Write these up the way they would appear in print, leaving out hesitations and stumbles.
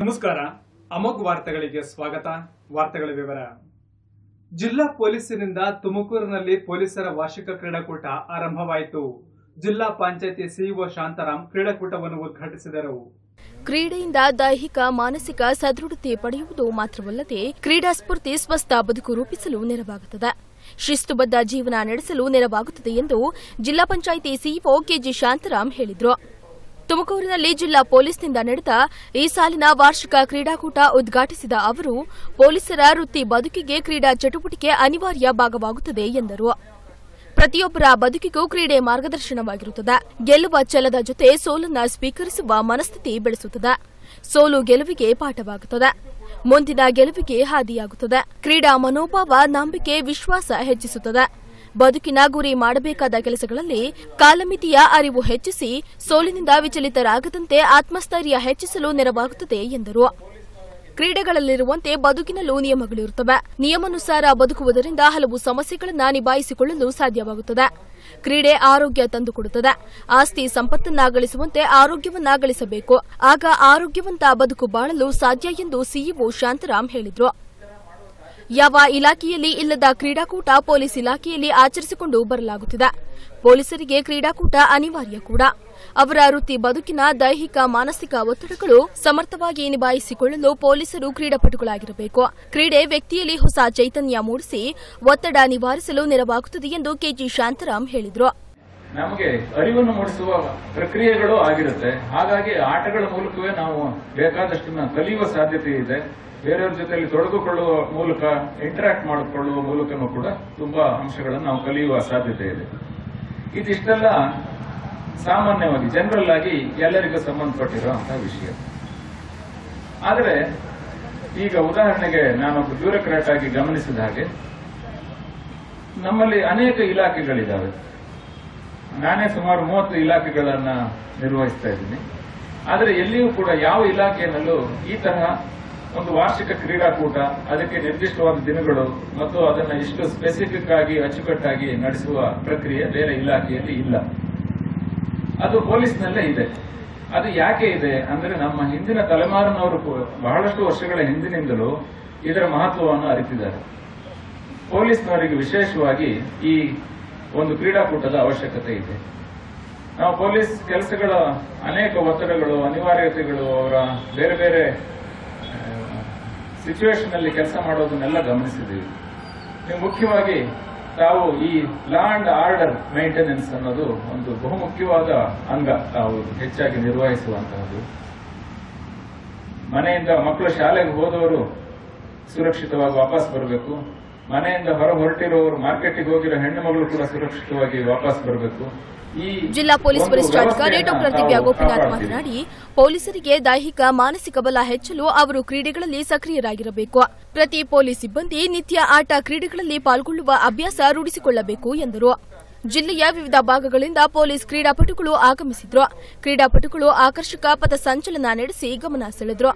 ನಮಸ್ಕಾರ. ಅಮೋಘ್ ವಾರ್ತೆಗಳಿಗೆ ಸ್ವಾಗತ. ವಾರ್ತೆಗಳ ವಿವರ. ಜಿಲ್ಲಾ ಪೊಲೀಸರಿಂದ ತುಮಕೂರಿನಲ್ಲಿ ಪೊಲೀಸರ ವಾರ್ಷಿಕ ಕ್ರೀಡಾಕೂಟ ಆರಂಭವಾಯಿತು. ಜಿಲ್ಲಾ ಪಂಚಾಯಿತಿ ಸಿಇಒ ಶಾಂತಾರಾಮ್ ಕ್ರೀಡಾಕೂಟವನ್ನು ಉದ್ಘಾಟಿಸಿದರು. ಕ್ರೀಡೆಯಿಂದ ದೈಹಿಕ ಮಾನಸಿಕ ಸದೃಢತೆ ಪಡೆಯುವುದು ಮಾತ್ರವಲ್ಲದೆ ಕ್ರೀಡಾ ಸ್ಫೂರ್ತಿ ಸ್ವಸ್ಥ ಬದುಕು ರೂಪಿಸಲು ನೆರವಾಗುತ್ತದೆ, ಶಿಸ್ತುಬದ್ಧ ಜೀವನ ನಡೆಸಲು ನೆರವಾಗುತ್ತದೆ ಎಂದು ಜಿಲ್ಲಾ ಪಂಚಾಯಿತಿ ಸಿಇಒ ಕೆಜಿ ಶಾಂತಾರಾಮ್ ಹೇಳಿದರು. ತುಮಕೂರಿನಲ್ಲಿ ಜಿಲ್ಲಾ ಪೊಲೀಸ್ನಿಂದ ನಡೆದ ಈ ಸಾಲಿನ ವಾರ್ಷಿಕ ಕ್ರೀಡಾಕೂಟ ಉದ್ಘಾಟಿಸಿದ ಅವರು, ಪೊಲೀಸರ ವೃತ್ತಿ ಬದುಕಿಗೆ ಕ್ರೀಡಾ ಚಟುವಟಿಕೆ ಅನಿವಾರ್ಯ ಭಾಗವಾಗುತ್ತದೆ ಎಂದರು. ಪ್ರತಿಯೊಬ್ಬರ ಬದುಕಿಗೂ ಕ್ರೀಡೆ ಮಾರ್ಗದರ್ಶನವಾಗಿರುತ್ತದೆ. ಗೆಲ್ಲುವ ಛಲದ ಜೊತೆ ಸೋಲನ್ನ ಸ್ವೀಕರಿಸುವ ಮನಸ್ಥಿತಿ ಬೆಳೆಸುತ್ತದೆ. ಸೋಲು ಗೆಲುವಿಗೆ ಪಾಠವಾಗುತ್ತದೆ, ಮುಂದಿನ ಗೆಲುವಿಗೆ ಹಾದಿಯಾಗುತ್ತದೆ. ಕ್ರೀಡಾ ಮನೋಭಾವ ನಂಬಿಕೆ, ವಿಶ್ವಾಸ ಹೆಚ್ಚಿಸುತ್ತದೆ. ಬದುಕಿನ ಗುರಿ ಮಾಡಬೇಕಾದ ಕೆಲಸಗಳಲ್ಲಿ ಕಾಲಮಿತಿಯ ಅರಿವು ಹೆಚ್ಚಿಸಿ ಸೋಲಿನಿಂದ ವಿಚಲಿತರಾಗದಂತೆ ಆತ್ಮಸ್ಥೈರ್ಯ ಹೆಚ್ಚಿಸಲು ನೆರವಾಗುತ್ತದೆ ಎಂದರು. ಕ್ರೀಡೆಗಳಲ್ಲಿರುವಂತೆ ಬದುಕಿನಲ್ಲೂ ನಿಯಮಗಳಿರುತ್ತವೆ. ನಿಯಮಾನುಸಾರ ಬದುಕುವುದರಿಂದ ಹಲವು ಸಮಸ್ಯೆಗಳನ್ನು ನಿಭಾಯಿಸಿಕೊಳ್ಳಲು ಸಾಧ್ಯವಾಗುತ್ತದೆ. ಕ್ರೀಡೆ ಆರೋಗ್ಯ ತಂದುಕೊಡುತ್ತದೆ. ಆಸ್ತಿ ಸಂಪತ್ತನ್ನ ಗಳಿಸುವಂತೆ ಆರೋಗ್ಯವನ್ನ ಗಳಿಸಬೇಕು. ಆಗ ಆರೋಗ್ಯವಂತ ಬದುಕು ಬಾಳಲು ಸಾಧ್ಯ ಎಂದು ಸಿಇಒ ಶಾಂತಾರಾಮ್ ಹೇಳಿದರು. ಯಾವ ಇಲಾಖೆಯಲ್ಲಿ ಇಲ್ಲದ ಕ್ರೀಡಾಕೂಟ ಪೊಲೀಸ್ ಇಲಾಖೆಯಲ್ಲಿ ಆಚರಿಸಿಕೊಂಡು ಬರಲಾಗುತ್ತಿದೆ. ಪೊಲೀಸರಿಗೆ ಕ್ರೀಡಾಕೂಟ ಅನಿವಾರ್ಯ ಕೂಡ. ಅವರ ವೃತ್ತಿ ಬದುಕಿನ ದೈಹಿಕ ಮಾನಸಿಕ ಒತ್ತಡಗಳು ಸಮರ್ಥವಾಗಿ ನಿಭಾಯಿಸಿಕೊಳ್ಳಲು ಪೊಲೀಸರು ಕ್ರೀಡಾಪಟುಗಳಾಗಿರಬೇಕು. ಕ್ರೀಡೆ ವ್ಯಕ್ತಿಯಲ್ಲಿ ಹೊಸ ಚೈತನ್ಯ ಮೂಡಿಸಿ ಒತ್ತಡ ನಿವಾರಿಸಲು ನೆರವಾಗುತ್ತದೆ ಎಂದು ಕೆಜಿ ಶಾಂತಾರಾಮ್ ಹೇಳಿದರು. ನಮಗೆ ಅರಿವನ್ನು ಮೂಡಿಸುವ ಪ್ರಕ್ರಿಯೆಗಳು ಆಗಿರುತ್ತೆ. ಹಾಗಾಗಿ ಆಟಗಳ ಮೂಲಕವೇ ನಾವು ಬೇಕಾದಷ್ಟನ್ನ ಕಲಿಯುವ ಸಾಧ್ಯತೆ ಇದೆ. ಬೇರೆಯವ್ರ ಜೊತೆಯಲ್ಲಿ ತೊಡಗಿಕೊಳ್ಳುವ ಮೂಲಕ, ಇಂಟರಾಕ್ಟ್ ಮಾಡಿಕೊಳ್ಳುವ ಮೂಲಕನೂ ಕೂಡ ತುಂಬಾ ಅಂಶಗಳನ್ನು ನಾವು ಕಲಿಯುವ ಸಾಧ್ಯತೆ ಇದೆ. ಇದಿಷ್ಟೆಲ್ಲ ಸಾಮಾನ್ಯವಾಗಿ ಜನರಲ್ ಆಗಿ ಎಲ್ಲರಿಗೂ ಸಂಬಂಧಪಟ್ಟಿರುವಂತಹ ವಿಷಯ. ಆದರೆ ಈಗ ಉದಾಹರಣೆಗೆ ನಾನೊಬ್ಬ ಬ್ಯೂರೋಕ್ರಾಟ್ ಆಗಿ ಗಮನಿಸಿದ ಹಾಗೆ ನಮ್ಮಲ್ಲಿ ಅನೇಕ ಇಲಾಖೆಗಳಿದ್ದಾವೆ. ನಾನೇ ಸುಮಾರು 30 ಇಲಾಖೆಗಳನ್ನ ನಿರ್ವಹಿಸ್ತಾ ಇದ್ದೀನಿ. ಆದರೆ ಎಲ್ಲಿಯೂ ಕೂಡ ಯಾವ ಇಲಾಖೆಯಲ್ಲೂ ಈ ತರಹ ಒಂದು ವಾರ್ಷಿಕ ಕ್ರೀಡಾಕೂಟ, ಅದಕ್ಕೆ ನಿರ್ದಿಷ್ಟವಾದ ದಿನಗಳು ಮತ್ತು ಅದನ್ನು ಇಷ್ಟು ಸ್ಪೆಸಿಫಿಕ್ ಆಗಿ ಅಚ್ಚುಕಟ್ಟಾಗಿ ನಡೆಸುವ ಪ್ರಕ್ರಿಯೆ ಬೇರೆ ಇಲಾಖೆಯಲ್ಲಿ ಇಲ್ಲ. ಅದು ಪೊಲೀಸ್ನಲ್ಲೇ ಇದೆ. ಅದು ಯಾಕೆ ಇದೆ ಅಂದ್ರೆ, ನಮ್ಮ ಹಿಂದಿನ ತಲೆಮಾರಿನವರು ಬಹಳಷ್ಟು ವರ್ಷಗಳ ಹಿಂದಿನಿಂದಲೂ ಇದರ ಮಹತ್ವವನ್ನು ಅರಿತಿದ್ದಾರೆ. ಪೊಲೀಸ್ನವರಿಗೆ ವಿಶೇಷವಾಗಿ ಈ ಒಂದು ಕ್ರೀಡಾಕೂಟದ ಅವಶ್ಯಕತೆ ಇದೆ. ನಾವು ಪೊಲೀಸ್ ಕೆಲಸಗಳ ಅನೇಕ ಒತ್ತಡಗಳು, ಅನಿವಾರ್ಯತೆಗಳು, ಅವರ ಬೇರೆ ಬೇರೆ ಸಿಚುವೇಶನ್ ಅಲ್ಲಿ ಕೆಲಸ ಮಾಡೋದನ್ನೆಲ್ಲ ಗಮನಿಸಿದ್ದೀವಿ. ಮುಖ್ಯವಾಗಿ ತಾವು ಈ ಲಾ ಅಂಡ್ ಆರ್ಡರ್ ಮೇಂಟೆನೆನ್ಸ್ ಅನ್ನೋದು ಒಂದು ಬಹುಮುಖ್ಯವಾದ ಅಂಗ ತಾವು ಹೆಚ್ಚಾಗಿ ನಿರ್ವಹಿಸುವಂತಹದ್ದು. ಮನೆಯಿಂದ ಮಕ್ಕಳು ಶಾಲೆಗೆ ಹೋದವರು ಸುರಕ್ಷಿತವಾಗಿ ವಾಪಸ್ ಬರಬೇಕು. ಮನೆಯಿಂದ ಹೊರಟಿರೋರು, ಮಾರ್ಕೆಟ್ಗೆ ಹೋಗಿರೋ ಹೆಣ್ಣು ಮಗಳು ಕೂಡ ಸುರಕ್ಷಿತವಾಗಿ ವಾಪಸ್ ಬರಬೇಕು. ಜಿಲ್ಲಾ ಪೊಲೀಸ್ ವರಿಷ್ಠಾಧಿಕಾರಿ ಡಾ ದಿವ್ಯಾ ಗೋಪಿನಾಥ್ ಮಾತನಾಡಿ, ಪೊಲೀಸರಿಗೆ ದೈಹಿಕ ಮಾನಸಿಕ ಬಲ ಹೆಚ್ಚಲು ಅವರು ಕ್ರೀಡೆಗಳಲ್ಲಿ ಸಕ್ರಿಯರಾಗಿರಬೇಕು. ಪ್ರತಿ ಪೊಲೀಸ್ ಸಿಬ್ಬಂದಿ ನಿತ್ಯ ಆಟ ಕ್ರೀಡೆಗಳಲ್ಲಿ ಪಾಲ್ಗೊಳ್ಳುವ ಅಭ್ಯಾಸ ರೂಢಿಸಿಕೊಳ್ಳಬೇಕು ಎಂದರು. ಜಿಲ್ಲೆಯ ವಿವಿಧ ಭಾಗಗಳಿಂದ ಪೊಲೀಸ್ ಕ್ರೀಡಾಪಟುಗಳು ಆಗಮಿಸಿದ್ರು. ಕ್ರೀಡಾಪಟುಗಳು ಆಕರ್ಷಕ ಪಥ ಸಂಚಲನ ನಡೆಸಿ ಗಮನ ಸೆಳೆದರು.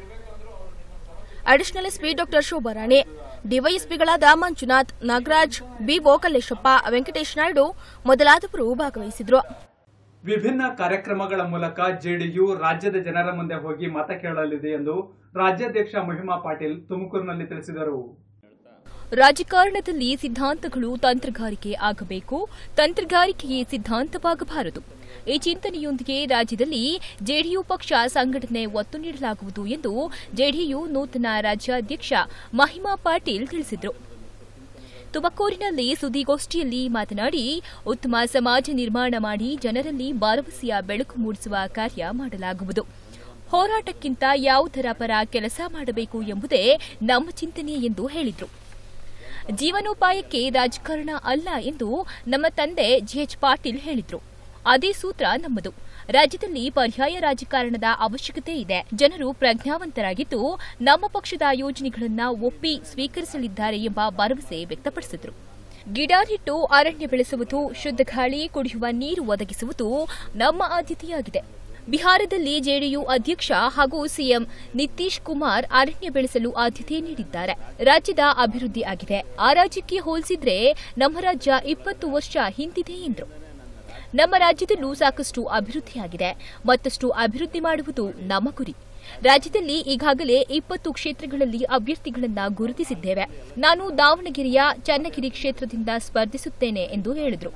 ಅಡಿಷನಲ್ ಎಸ್ಪಿ ಡಾ ಶೋಭಾರಾಣಿ, ಡಿವೈಎಸ್ಪಿಗಳಾದ ಮಂಜುನಾಥ್, ನಾಗರಾಜ್, ಬಿಒ ಕಲ್ಲೇಶಪ್ಪ, ವೆಂಕಟೇಶ್ ನಾಯ್ಡು ಮೊದಲಾದವರು ಭಾಗವಹಿಸಿದ್ರು. ವಿಭಿನ್ನ ಕಾರ್ಯಕ್ರಮಗಳ ಮೂಲಕ ಜೆಡಿಯು ರಾಜ್ಯದ ಜನರ ಮುಂದೆ ಹೋಗಿ ಮತ ಕೇಳಲಿದೆ ಎಂದು ರಾಜ್ಯಾಧ್ಯಕ್ಷ ಮಹಿಮಾ ಪಾಟೀಲ್ ತುಮಕೂರಿನಲ್ಲಿ ತಿಳಿಸಿದರು. ರಾಜಕಾರಣದಲ್ಲಿ ಸಿದ್ಧಾಂತಗಳು ತಂತ್ರಗಾರಿಕೆ ಆಗಬೇಕು, ತಂತ್ರಗಾರಿಕೆಯೇ ಸಿದ್ಧಾಂತವಾಗಬಾರದು. ಈ ಚಿಂತನೆಯೊಂದಿಗೆ ರಾಜ್ಯದಲ್ಲಿ ಜೆಡಿಯು ಪಕ್ಷ ಸಂಘಟನೆ ಒತ್ತು ನೀಡಲಾಗುವುದು ಎಂದು ಜೆಡಿಯು ನೂತನ ರಾಜ್ಯಾಧ್ಯಕ್ಷ ಮಹಿಮಾ ಪಾಟೀಲ್ ತಿಳಿಸಿದರು. ತುಮಕೂರಿನಲ್ಲಿ ಸುದ್ದಿಗೋಷ್ಠಿಯಲ್ಲಿ ಮಾತನಾಡಿ, ಉತ್ತಮ ಸಮಾಜ ನಿರ್ಮಾಣ ಮಾಡಿ ಜನರಲ್ಲಿ ಭರವಸೆಯ ಬೆಳಕು ಮೂಡಿಸುವ ಕಾರ್ಯ ಮಾಡಲಾಗುವುದು. ಹೋರಾಟಕ್ಕಿಂತ ಯಾವುದರ ಪರ ಕೆಲಸ ಮಾಡಬೇಕು ಎಂಬುದೇ ನಮ್ಮ ಚಿಂತನೆ ಎಂದು ಹೇಳಿದರು. ಜೀವನೋಪಾಯಕ್ಕೆ ರಾಜಕಾರಣ ಅಲ್ಲ ಎಂದು ನಮ್ಮ ತಂದೆ ಜಿಎಚ್ ಪಾಟೀಲ್ ಹೇಳಿದರು. ಅದೇ ಸೂತ್ರ ನಮ್ಮದು. ರಾಜ್ಯದಲ್ಲಿ ಪರ್ಯಾಯ ರಾಜಕಾರಣದ ಅವಶ್ಯಕತೆ ಇದೆ. ಜನರು ಪ್ರಜ್ಞಾವಂತರಾಗಿದ್ದು ನಮ್ಮ ಪಕ್ಷದ ಯೋಜನೆಗಳನ್ನು ಒಪ್ಪಿ ಸ್ವೀಕರಿಸಲಿದ್ದಾರೆ ಎಂಬ ಭರವಸೆ ವ್ಯಕ್ತಪಡಿಸಿದರು. ಗಿಡ ನೆಟ್ಟು ಅರಣ್ಯ ಬೆಳೆಸುವುದು, ಶುದ್ಧ ಗಾಳಿ, ಕುಡಿಯುವ ನೀರು ಒದಗಿಸುವುದು ನಮ್ಮ ಆದ್ಯತೆಯಾಗಿದೆ. ಬಿಹಾರದಲ್ಲಿ ಜೆಡಿಯು ಅಧ್ಯಕ್ಷ ಹಾಗೂ ಸಿಎಂ ನಿತೀಶ್ ಕುಮಾರ್ ಅರಣ್ಯ ಬೆಳೆಸಲು ಆದ್ಯತೆ ನೀಡಿದ್ದಾರೆ. ರಾಜ್ಯದ ಅಭಿವೃದ್ಧಿ ಆಗಿದೆ. ಆ ರಾಜ್ಯಕ್ಕೆ ಹೋಲಿಸಿದ್ರೆ ನಮ್ಮ ರಾಜ್ಯ 20 ವರ್ಷ ಹಿಂದಿದೆ ಎಂದರು. ನಮ್ಮ ರಾಜ್ಯದಲ್ಲೂ ಸಾಕಷ್ಟು ಅಭಿವೃದ್ಧಿಯಾಗಿದೆ. ಮತ್ತಷ್ಟು ಅಭಿವೃದ್ಧಿ ಮಾಡುವುದು ನಮ್ಮ ಗುರಿ. ರಾಜ್ಯದಲ್ಲಿ ಈಗಾಗಲೇ 20 ಕ್ಷೇತ್ರಗಳಲ್ಲಿ ಅಭ್ಯರ್ಥಿಗಳನ್ನು ಗುರುತಿಸಿದ್ದೇವೆ. ನಾನು ದಾವಣಗೆರೆಯ ಚನ್ನಗಿರಿ ಕ್ಷೇತ್ರದಿಂದ ಸ್ಪರ್ಧಿಸುತ್ತೇನೆ ಎಂದು ಹೇಳಿದರು.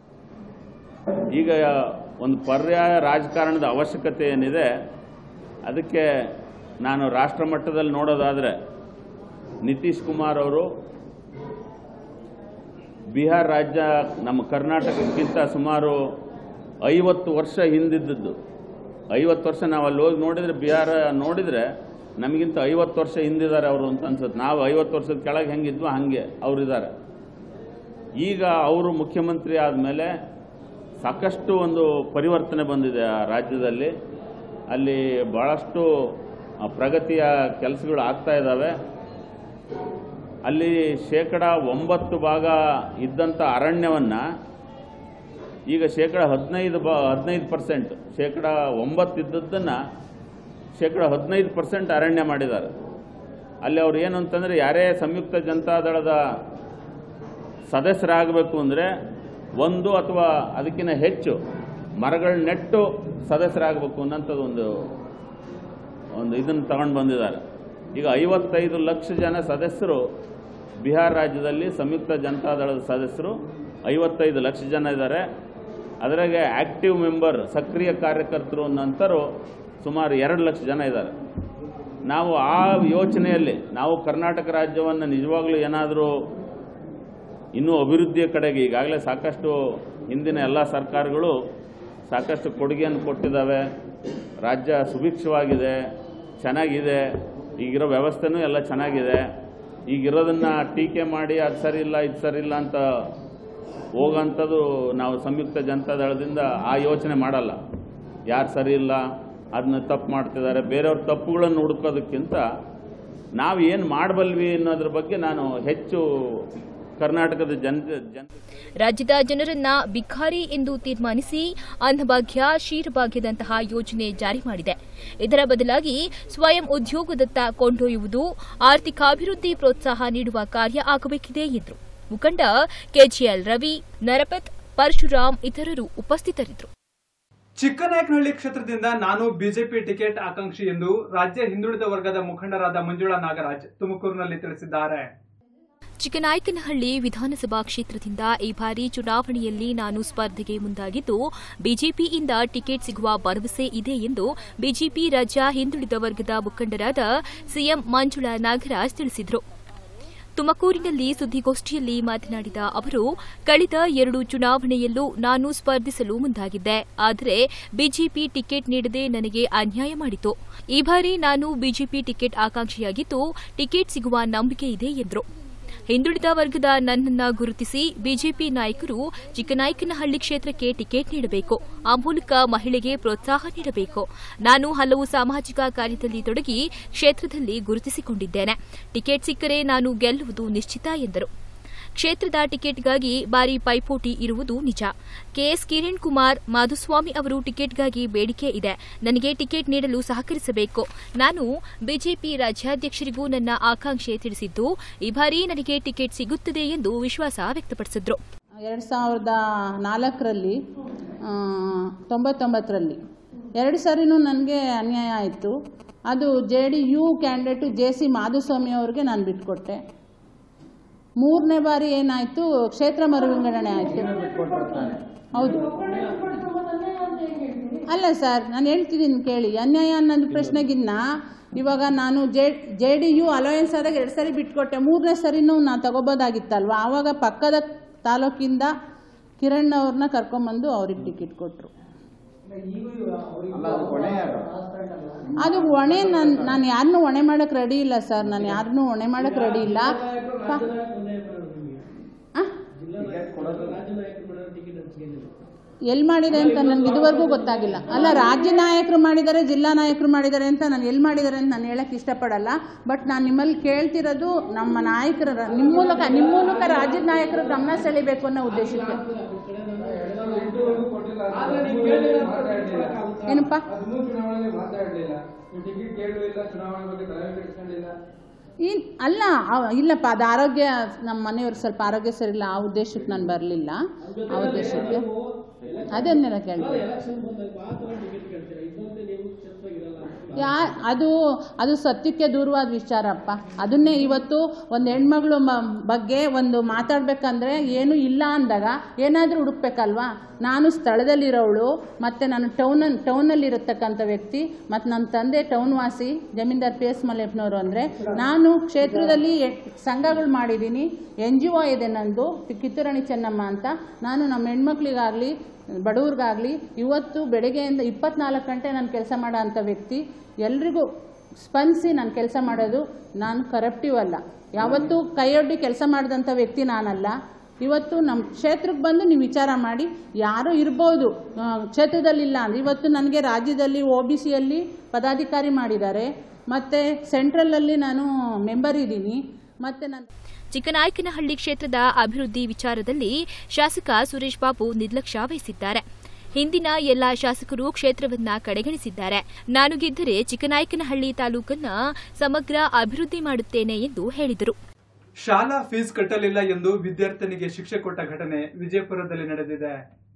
ಈಗ ಒಂದು ಪರ್ಯಾಯ ರಾಜಕಾರಣದ ಅವಶ್ಯಕತೆ ಏನಿದೆ, ಅದಕ್ಕೆ ನಾನು ರಾಷ್ಟ್ರ ಮಟ್ಟದಲ್ಲಿ ನೋಡೋದಾದರೆ ನಿತೀಶ್ ಕುಮಾರ್ ಅವರು ಬಿಹಾರ ರಾಜ್ಯ ನಮ್ಮ ಕರ್ನಾಟಕಕ್ಕಿಂತ ಸುಮಾರು 50 ವರ್ಷ ಹಿಂದಿದ್ದದ್ದು. 50 ವರ್ಷ ನಾವು ಅಲ್ಲಿ ಹೋಗಿ ನೋಡಿದರೆ, ಬಿಹಾರ ನೋಡಿದರೆ ನಮಗಿಂತ 50 ವರ್ಷ ಹಿಂದಿದ್ದಾರೆ ಅವರು ಅಂತ ಅನ್ಸುತ್ತೆ. ನಾವು 50 ವರ್ಷದ ಕೆಳಗೆ ಹೆಂಗಿದ್ವೋ ಹಾಗೆ ಅವರಿದ್ದಾರೆ. ಈಗ ಅವರು ಮುಖ್ಯಮಂತ್ರಿ ಆದಮೇಲೆ ಸಾಕಷ್ಟು ಒಂದು ಪರಿವರ್ತನೆ ಬಂದಿದೆ ಆ ರಾಜ್ಯದಲ್ಲಿ. ಅಲ್ಲಿ ಭಾಳಷ್ಟು ಪ್ರಗತಿಯ ಕೆಲಸಗಳು ಆಗ್ತಾ ಇದ್ದಾವೆ. ಅಲ್ಲಿ 9% ಇದ್ದಂಥ ಅರಣ್ಯವನ್ನು ಈಗ 15% 9% ಇದ್ದದ್ದನ್ನು 15% ಅರಣ್ಯ ಮಾಡಿದ್ದಾರೆ. ಅಲ್ಲಿ ಅವ್ರು ಏನು ಅಂತಂದರೆ, ಯಾರೇ ಸಂಯುಕ್ತ ಜನತಾದಳದ ಸದಸ್ಯರಾಗಬೇಕು ಅಂದರೆ 1 ಅಥವಾ ಅದಕ್ಕಿಂತ ಹೆಚ್ಚು ಮರಗಳ ನೆಟ್ಟು ಸದಸ್ಯರಾಗಬೇಕು ಅನ್ನೋಂಥದ್ದು ಒಂದು ಇದನ್ನು ತಗೊಂಡು ಬಂದಿದ್ದಾರೆ. ಈಗ 55 ಲಕ್ಷ ಜನ ಸದಸ್ಯರು ಬಿಹಾರ ರಾಜ್ಯದಲ್ಲಿ ಸಂಯುಕ್ತ ಜನತಾದಳದ ಸದಸ್ಯರು 55 ಲಕ್ಷ ಜನ ಇದ್ದಾರೆ. ಅದರಾಗೆ ಆಕ್ಟಿವ್ ಮೆಂಬರ್, ಸಕ್ರಿಯ ಕಾರ್ಯಕರ್ತರು ನಂತರೂ ಸುಮಾರು 2 ಲಕ್ಷ ಜನ ಇದ್ದಾರೆ. ನಾವು ಆ ಯೋಚನೆಯಲ್ಲಿ ನಾವು ಕರ್ನಾಟಕ ರಾಜ್ಯವನ್ನು ನಿಜವಾಗ್ಲೂ ಏನಾದರೂ ಇನ್ನೂ ಅಭಿವೃದ್ಧಿಯ ಕಡೆಗೆ, ಈಗಾಗಲೇ ಸಾಕಷ್ಟು ಹಿಂದಿನ ಎಲ್ಲ ಸರ್ಕಾರಗಳು ಸಾಕಷ್ಟು ಕೊಡುಗೆಯನ್ನು ಕೊಟ್ಟಿದ್ದಾವೆ. ರಾಜ್ಯ ಸುಭಿಕ್ಷವಾಗಿದೆ, ಚೆನ್ನಾಗಿದೆ. ಈಗಿರೋ ವ್ಯವಸ್ಥೆನೂ ಎಲ್ಲ ಚೆನ್ನಾಗಿದೆ. ಈಗಿರೋದನ್ನು ಟೀಕೆ ಮಾಡಿ ಅದು ಸರಿ ಇಲ್ಲ ಇದು ಸರಿ ಇಲ್ಲ ಅಂತ ಹೋಗೋಂಥದ್ದು ನಾವು ಸಂಯುಕ್ತ ಜನತಾದಳದಿಂದ ಆ ಯೋಚನೆ ಮಾಡಲ್ಲ. ಯಾರು ಸರಿ ಇಲ್ಲ, ಅದನ್ನ ತಪ್ಪು ಮಾಡ್ತಿದ್ದಾರೆ, ಬೇರೆಯವ್ರ ತಪ್ಪುಗಳನ್ನು ಹುಡುಕೋದಕ್ಕಿಂತ ನಾವು ಏನು ಮಾಡಬಲ್ವಿ ಅನ್ನೋದ್ರ ಬಗ್ಗೆ ನಾನು ಹೆಚ್ಚು ಕರ್ನಾಟಕದ ರಾಜ್ಯದ ಜನರನ್ನ ಬಿಖಾರಿ ಎಂದು ತೀರ್ಮಾನಿಸಿ ಅನ್ನಭಾಗ್ಯ, ಕ್ಷೀರಭಾಗ್ಯದಂತಹ ಯೋಜನೆ ಜಾರಿ ಮಾಡಿದೆ. ಇದರ ಬದಲಾಗಿ ಸ್ವಯಂ ಉದ್ಯೋಗದತ್ತ ಕೊಂಡೊಯ್ಯುವುದು, ಆರ್ಥಿಕಾಭಿವೃದ್ಧಿ ಪ್ರೋತ್ಸಾಹ ನೀಡುವ ಕಾರ್ಯ ಆಗಬೇಕಿದೆ ಎಂದರು. ಮುಖಂಡ ಕೆಜಿಎಲ್ ರವಿ, ನರಪತ್, ಪರಶುರಾಮ್ ಇತರರು ಉಪಸ್ಥಿತರಿದ್ದರು. ಚಿಕ್ಕನಾಯಕನಹಳ್ಳಿ ಕ್ಷೇತ್ರದಿಂದ ನಾನು ಬಿಜೆಪಿ ಟಿಕೆಟ್ ಆಕಾಂಕ್ಷಿ ಎಂದು ರಾಜ್ಯ ಹಿಂದುಳಿದ ವರ್ಗದ ಮುಖಂಡರಾದ ಮಂಜುಳಾ ನಾಗರಾಜ್ ತುಮಕೂರಿನಲ್ಲಿ ತಿಳಿಸಿದ್ದಾರೆ. ಚಿಕ್ಕನಾಯಕನಹಳ್ಳಿ ವಿಧಾನಸಭಾ ಕ್ಷೇತ್ರದಿಂದ ಈ ಬಾರಿ ಚುನಾವಣೆಯಲ್ಲಿ ನಾನು ಸ್ಪರ್ಧೆಗೆ ಮುಂದಾಗಿದ್ದು, ಬಿಜೆಪಿಯಿಂದ ಟಿಕೆಟ್ ಸಿಗುವ ಭರವಸೆ ಇದೆ ಎಂದು ಬಿಜೆಪಿ ರಾಜ್ಯ ಹಿಂದುಳಿದ ವರ್ಗದ ಮುಖಂಡರಾದ ಸಿಎಂ ಮಂಜುಳಾ ನಾಗರಾಜ್ ತಿಳಿಸಿದರು. ತುಮಕೂರಿನಲ್ಲಿ ಸುದ್ದಿಗೋಷ್ಠಿಯಲ್ಲಿ ಮಾತನಾಡಿದ ಅವರು, ಕಳೆದ 2 ಚುನಾವಣೆಯಲ್ಲೂ ನಾನು ಸ್ಪರ್ಧಿಸಲು ಮುಂದಾಗಿದ್ದೆ. ಆದರೆ ಬಿಜೆಪಿ ಟಿಕೆಟ್ ನೀಡದೆ ನನಗೆ ಅನ್ಯಾಯ ಮಾಡಿತು. ಈ ಬಾರಿ ನಾನು ಬಿಜೆಪಿ ಟಿಕೆಟ್ ಆಕಾಂಕ್ಷಿಯಾಗಿದ್ದು, ಟಿಕೆಟ್ ಸಿಗುವ ನಂಬಿಕೆ ಇದೆ ಎಂದರು. ಹಿಂದುಳಿದ ವರ್ಗದ ನನ್ನನ್ನು ಗುರುತಿಸಿ ಬಿಜೆಪಿ ನಾಯಕರು ಚಿಕ್ಕನಾಯಕನಹಳ್ಳಿ ಕ್ಷೇತ್ರಕ್ಕೆ ಟಿಕೆಟ್ ನೀಡಬೇಕು. ಆ ಮೂಲಕ ಮಹಿಳೆಗೆ ಪ್ರೋತ್ಸಾಹ ನೀಡಬೇಕು. ನಾನು ಹಲವು ಸಾಮಾಜಿಕ ಕಾರ್ಯದಲ್ಲಿ ತೊಡಗಿ ಕ್ಷೇತ್ರದಲ್ಲಿ ಗುರುತಿಸಿಕೊಂಡಿದ್ದೇನೆ. ಟಿಕೆಟ್ ಸಿಕ್ಕರೆ ನಾನು ಗೆಲ್ಲುವುದು ನಿಶ್ಚಿತ ಎಂದರು. ಕ್ಷೇತ್ರದ ಟಿಕೆಟ್ಗಾಗಿ ಭಾರೀ ಪೈಪೋಟಿ ಇರುವುದು ನಿಜ. ಕೆಎಸ್ ಕಿರಣ್ ಕುಮಾರ್, ಮಾಧುಸ್ವಾಮಿ ಅವರು ಟಿಕೆಟ್ಗಾಗಿ ಬೇಡಿಕೆ ಇದೆ. ನನಗೆ ಟಿಕೆಟ್ ನೀಡಲು ಸಹಕರಿಸಬೇಕು. ನಾನು ಬಿಜೆಪಿ ರಾಜ್ಯಾಧ್ಯಕ್ಷರಿಗೂ ನನ್ನ ಆಕಾಂಕ್ಷೆ ತಿಳಿಸಿದ್ದು, ಈ ಬಾರಿ ನನಗೆ ಟಿಕೆಟ್ ಸಿಗುತ್ತದೆ ಎಂದು ವಿಶ್ವಾಸ ವ್ಯಕ್ತಪಡಿಸಿದರು. 2004ರಲ್ಲಿ 99ರಲ್ಲಿ 2 ಸಾರಿನೂ ನನಗೆ ಅನ್ಯಾಯ ಆಯಿತು. ಅದು JDU ಕ್ಯಾಂಡಿಡೇಟು JC ಮಾಧುಸ್ವಾಮಿ ಅವರಿಗೆ ನಾನು ಬಿಟ್ಕೊಟ್ಟೆ. 3ನೇ ಬಾರಿ ಏನಾಯಿತು, ಕ್ಷೇತ್ರ ಮರುವಿಂಗಡಣೆ ಆಯಿತು. ಹೌದು ಅಲ್ಲ ಸರ್, ನಾನು ಹೇಳ್ತಿದ್ದೀನಿ ಕೇಳಿ. ಅನ್ಯಾಯ ಅನ್ನೋದು ಪ್ರಶ್ನೆಗಿನ್ನ ಇವಾಗ ನಾನು JDU ಅಲೋಯನ್ಸ್ ಆದಾಗ 2 ಸಾರಿ ಬಿಟ್ಕೊಟ್ಟೆ. 3ನೇ ಸರಿನೂ ನಾನು ತಗೋಬೋದಾಗಿತ್ತಲ್ವ. ಆವಾಗ ಪಕ್ಕದ ತಾಲೂಕಿಂದ ಕಿರಣ್ ಅವ್ರನ್ನ ಕರ್ಕೊಂಬಂದು ಅವ್ರಿಗೆ ಟಿಕೆಟ್ ಕೊಟ್ಟರು. ಅದು ಹೊಣೆ ನಾನು ಯಾರನ್ನೂ ಹೊಣೆ ಮಾಡೋಕ್ಕೆ ರೆಡಿ ಇಲ್ಲ ಸರ್. ನಾನು ಯಾರನ್ನೂ ಹೊಣೆ ಮಾಡೋಕ್ಕೆ ರೆಡಿ ಇಲ್ಲ. ಎಲ್ಲಿ ಮಾಡಿದೆ ಅಂತ ನನಗೆ ಇದುವರೆಗೂ ಗೊತ್ತಾಗಿಲ್ಲ. ಅಲ್ಲ, ರಾಜ್ಯ ನಾಯಕರು ಮಾಡಿದ್ದಾರೆ, ಜಿಲ್ಲಾ ನಾಯಕರು ಮಾಡಿದ್ದಾರೆ ಅಂತ ನಾನು ಎಲ್ಲಿ ಮಾಡಿದ್ದಾರೆ ಅಂತ ನಾನು ಹೇಳಕ್ಕೆ ಇಷ್ಟಪಡಲ್ಲ. ಬಟ್ ನಾನು ನಿಮ್ಮಲ್ಲಿ ಕೇಳ್ತಿರೋದು, ನಮ್ಮ ನಾಯಕರ ನಿಮ್ಮ ಮೂಲಕ ರಾಜ್ಯದ ನಾಯಕರು ಗಮನ ಸೆಳೀಬೇಕು ಅನ್ನೋ ಉದ್ದೇಶಕ್ಕೆ. ಏನಪ್ಪ ಅಲ್ಲ, ಇಲ್ಲಪ್ಪ, ಅದು ಆರೋಗ್ಯ, ನಮ್ಮ ಮನೆಯವ್ರಿಗೆ ಸ್ವಲ್ಪ ಆರೋಗ್ಯ ಸರಿಯಿಲ್ಲ, ಆ ಉದ್ದೇಶಕ್ಕೆ ನಾನು ಬರಲಿಲ್ಲ. ಆ ಉದ್ದೇಶಕ್ಕೆ ಅದನ್ನೆಲ್ಲ ಕೇಳ್ತೀನಿ. ಅದು ಸತ್ಯಕ್ಕೆ ದೂರವಾದ ವಿಚಾರಪ್ಪ. ಅದನ್ನೇ ಇವತ್ತು ಒಂದು ಹೆಣ್ಮಗಳು ಬಗ್ಗೆ ಒಂದು ಮಾತಾಡ್ಬೇಕಂದ್ರೆ ಏನು ಇಲ್ಲ ಅಂದಾಗ ಏನಾದರೂ ಹುಡುಕ್ಬೇಕಲ್ವಾ. ನಾನು ಸ್ಥಳದಲ್ಲಿರೋವಳು, ಮತ್ತು ನಾನು ಟೌನಲ್ಲಿರತಕ್ಕಂಥ ವ್ಯಕ್ತಿ, ಮತ್ತು ನಮ್ಮ ತಂದೆ ಟೌನ್ ವಾಸಿ ಜಮೀನ್ದಾರ್ ಪಿ ಎಸ್ ಮಲ್ಲೇಪ್ಪನವರು. ಅಂದರೆ ನಾನು ಕ್ಷೇತ್ರದಲ್ಲಿ ಸಂಘಗಳು ಮಾಡಿದ್ದೀನಿ, NGO ಇದೆ ನಂದು, ಕಿತ್ತೂರಾಣಿ ಚೆನ್ನಮ್ಮ ಅಂತ. ನಾನು ನಮ್ಮ ಹೆಣ್ಮಕ್ಳಿಗಾಗಲಿ ಬಡವ್ರಿಗಾಗಲಿ ಇವತ್ತು ಬೆಳಗ್ಗೆಯಿಂದ 24 ಗಂಟೆ ನಾನು ಕೆಲಸ ಮಾಡೋ ಅಂಥ ವ್ಯಕ್ತಿ. ಎಲ್ರಿಗೂ ಸ್ಪಂದಿಸಿ ನಾನು ಕೆಲಸ ಮಾಡೋದು. ನಾನು ಕರಪ್ಟಿವ್ ಅಲ್ಲ, ಯಾವತ್ತೂ ಕೈಯೊಡ್ಡಿ ಕೆಲಸ ಮಾಡಿದಂಥ ವ್ಯಕ್ತಿ ನಾನಲ್ಲ. ಇವತ್ತು ನಮ್ಮ ಕ್ಷೇತ್ರಕ್ಕೆ ಬಂದು ನೀವು ವಿಚಾರ ಮಾಡಿ, ಯಾರು ಇರ್ಬೋದು ಕ್ಷೇತ್ರದಲ್ಲಿಲ್ಲ ಅಂದರೆ, ಇವತ್ತು ನನಗೆ ರಾಜ್ಯದಲ್ಲಿ OBCಯಲ್ಲಿ ಪದಾಧಿಕಾರಿ ಮಾಡಿದ್ದಾರೆ, ಮತ್ತು ಸೆಂಟ್ರಲಲ್ಲಿ ನಾನು ಮೆಂಬರ್ ಇದ್ದೀನಿ. ಮತ್ತು ನಾನು ಚಿಕ್ಕನಾಯಕನಹಳ್ಳಿ ಕ್ಷೇತ್ರದ ಅಭಿವೃದ್ಧಿ ವಿಚಾರದಲ್ಲಿ ಶಾಸಕ ಸುರೇಶ್ ಬಾಬು ನಿರ್ಲಕ್ಷ್ಯ ವಹಿಸಿದ್ದಾರೆ. ಹಿಂದಿನ ಎಲ್ಲಾ ಶಾಸಕರು ಕ್ಷೇತ್ರವನ್ನ ಕಡೆಗಣಿಸಿದ್ದಾರೆ. ನಾನು ಗೆದ್ದರೆ ಚಿಕ್ಕನಾಯಕನಹಳ್ಳಿ ತಾಲೂಕನ್ನ ಸಮಗ್ರ ಅಭಿವೃದ್ಧಿ ಮಾಡುತ್ತೇನೆ ಎಂದು ಹೇಳಿದರು. ಶಾಲಾ ಫೀಸ್ ಕಟ್ಟಲಿಲ್ಲ ಎಂದು ವಿದ್ಯಾರ್ಥಿನಿಗೆ ಶಿಕ್ಷೆ ಕೊಟ್ಟ ಘಟನೆ ವಿಜಯಪುರದಲ್ಲಿ ನಡೆದಿದೆ.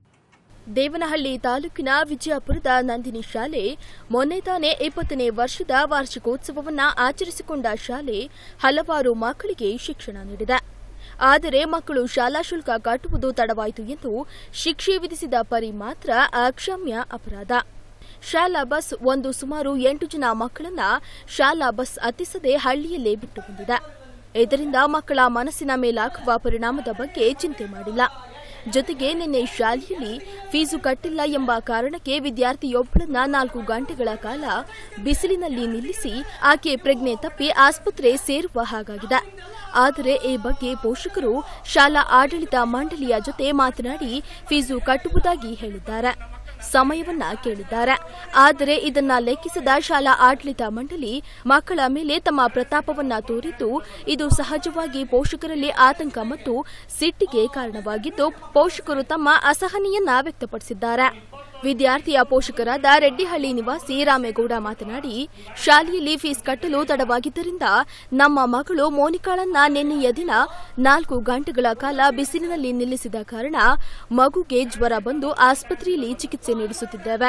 ದೇವನಹಳ್ಳಿ ತಾಲೂಕಿನ ವಿಜಯಪುರದ ನಂದಿನಿ ಶಾಲೆ ಮೊನ್ನೆ ತಾನೇ 20ನೇ ವರ್ಷದ ವಾರ್ಷಿಕೋತ್ಸವವನ್ನು ಆಚರಿಸಿಕೊಂಡ ಶಾಲೆ ಹಲವಾರು ಮಕ್ಕಳಿಗೆ ಶಿಕ್ಷಣ ನೀಡಿದೆ. ಆದರೆ ಮಕ್ಕಳು ಶಾಲಾ ಶುಲ್ಕ ಕಟ್ಟುವುದು ತಡವಾಯಿತು ಎಂದು ಶಿಕ್ಷೆ ವಿಧಿಸಿದ ಪರಿ ಮಾತ್ರ ಅಕ್ಷಮ್ಯ ಅಪರಾಧ. ಶಾಲಾ ಬಸ್ ಸುಮಾರು 8 ಜನ ಮಕ್ಕಳನ್ನ ಶಾಲಾ ಬಸ್ ಹತ್ತಿಸದೆ ಹಳ್ಳಿಯಲ್ಲೇ ಬಿಟ್ಟು ಬಂದಿದೆ. ಇದರಿಂದ ಮಕ್ಕಳ ಮನಸ್ಸಿನ ಮೇಲಾಗುವ ಪರಿಣಾಮದ ಬಗ್ಗೆ ಚಿಂತೆ ಮಾಡಿಲ್ಲ. ಜೊತೆಗೆ ನಿನ್ನೆ ಶಾಲೆಯಲ್ಲಿ ಫೀಸು ಕಟ್ಟಿಲ್ಲ ಎಂಬ ಕಾರಣಕ್ಕೆ ವಿದ್ಯಾರ್ಥಿಯೊಬ್ಬಳನ್ನ 4 ಗಂಟೆಗಳ ಕಾಲ ಬಿಸಿಲಿನಲ್ಲಿ ನಿಲ್ಲಿಸಿ ಆಕೆ ಪ್ರಜ್ಞೆ ತಪ್ಪಿ ಆಸ್ಪತ್ರೆ ಸೇರುವ ಹಾಗಾಗಿದೆ. ಆದರೆ ಈ ಬಗ್ಗೆ ಪೋಷಕರು ಶಾಲಾ ಆಡಳಿತ ಮಂಡಳಿಯ ಜೊತೆ ಮಾತನಾಡಿ ಫೀಸು ಕಟ್ಟುವುದಾಗಿ ಹೇಳಿದ್ದಾರೆ, ಸಮಯವನ್ನ ಕೇಳಿದ್ದಾರೆ. ಆದರೆ ಇದನ್ನ ಲೆಕ್ಕಿಸದ ಶಾಲಾ ಆಡಳಿತ ಮಂಡಳಿ ಮಕ್ಕಳ ಮೇಲೆ ತಮ್ಮ ಪ್ರತಾಪವನ್ನ ತೋರಿದ್ದು, ಇದು ಸಹಜವಾಗಿ ಪೋಷಕರಲ್ಲಿ ಆತಂಕ ಮತ್ತು ಸಿಟ್ಟಿಗೆ ಕಾರಣವಾಗಿದ್ದು ಪೋಷಕರು ತಮ್ಮ ಅಸಹನೆಯನ್ನ ವ್ಯಕ್ತಪಡಿಸಿದ್ದಾರೆ. ವಿದ್ಯಾರ್ಥಿಯ ಪೋಷಕರಾದ ರೆಡ್ಡಿಹಳ್ಳಿ ನಿವಾಸಿ ರಾಮೇಗೌಡ ಮಾತನಾಡಿ, ಶಾಲೆಯಲ್ಲಿ ಫೀಸ್ ಕಟ್ಟಲು ತಡವಾಗಿದ್ದರಿಂದ ನಮ್ಮ ಮಗಳು ಮೋನಿಕಾಳನ್ನ ನಿನ್ನೆಯ ದಿನ 4 ಗಂಟೆಗಳ ಕಾಲ ಬಿಸಿಲಿನಲ್ಲಿ ನಿಲ್ಲಿಸಿದ ಕಾರಣ ಮಗುಗೆ ಜ್ವರ ಬಂದು ಆಸ್ಪತ್ರೆಯಲ್ಲಿ ಚಿಕಿತ್ಸೆ ನೀಡಿಸುತ್ತಿದ್ದೇವೆ.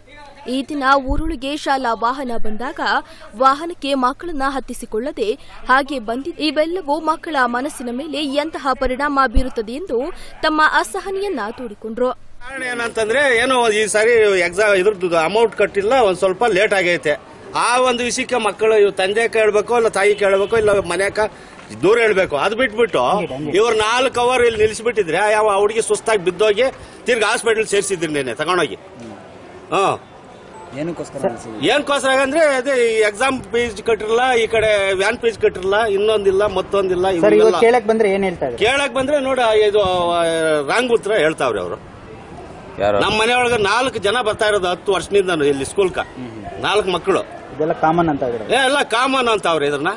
ಈ ದಿನ ಊರೊಳಗೆ ಶಾಲಾ ವಾಹನ ಬಂದಾಗ ವಾಹನಕ್ಕೆ ಮಕ್ಕಳನ್ನ ಹತ್ತಿಸಿಕೊಳ್ಳದೆ ಹಾಗೆ ಬಂದಿದ್ದು, ಇವೆಲ್ಲವೂ ಮಕ್ಕಳ ಮನಸ್ಸಿನ ಮೇಲೆ ಎಂತಹ ಪರಿಣಾಮ ಬೀರುತ್ತದೆ ಎಂದು ತಮ್ಮ ಅಸಹನೆಯನ್ನ ತೋಡಿಕೊಂಡ್ರು. ಕಾರಣ ಏನಂತಂದ್ರೆ ಏನು ಈ ಸಾರಿ ಎಕ್ಸಾಮ್ ಇದ್ರದ್ದು ಅಮೌಂಟ್ ಕಟ್ಟಿಲ್ಲ, ಒಂದ್ ಸ್ವಲ್ಪ ಲೇಟ್ ಆಗೈತೆ. ಆ ಒಂದು ವಿಷಯಕ್ಕೆ ಮಕ್ಕಳು ತಂದೆ ಕೇಳಬೇಕು, ಇಲ್ಲ ತಾಯಿ ಕೇಳಬೇಕು, ಇಲ್ಲ ಮನ್ಯಾಕ ದೂರ ಹೇಳ್ಬೇಕು. ಅದು ಬಿಟ್ಬಿಟ್ಟು ಇವ್ರು 4 ಅವರ್ ಇಲ್ಲಿ ನಿಲ್ಸಿಬಿಟ್ಟಿದ್ರೆ ಯಾವ ಹುಡುಗಿ ಸುಸ್ತಾಗಿ ಬಿದ್ದೋಗಿ ತಿರ್ಗಿ ಹಾಸ್ಪಿಟಲ್ ಸೇರಿಸಿದ್ರಿ ನೆನೆ ತಗೊಂಡೋಗಿ. ಏನಕ್ಕೋಸ್ಕರ ಅಂದ್ರೆ ಅದೇ ಎಕ್ಸಾಮ್ ಫೀಸ್ ಕಟ್ಟಿರಲ್ಲ, ಈ ಕಡೆ ವ್ಯಾನ್ ಫೀಸ್ ಕಟ್ಟಿರಲ್ಲ, ಇನ್ನೊಂದಿಲ್ಲ ಮತ್ತೊಂದಿಲ್ಲ. ಕೇಳಕ್ ಬಂದ್ರೆ ಏನ್ ಹೇಳ್ತಾರೆ? ಕೇಳಕ್ ಬಂದ್ರೆ ನೋಡಿ ಇದು ರಾಂಗ್ ಉತ್ತರ ಹೇಳ್ತಾವ್ರಿ ಅವರು. ನಮ್ಮ ಮನೆಯೊಳಗೆ 4 ಜನ ಬರ್ತಾ ಇರೋದು 10 ವರ್ಷದಿಂದ ಇಲ್ಲಿ ಸ್ಕೂಲ್ಕ 4 ಮಕ್ಕಳು. ಇದೆಲ್ಲ ಕಾಮನ್ ಅಂತ ಎಲ್ಲ ಕಾಮನ್ ಅಂತ ಅವ್ರಿ ಇದನ್ನ.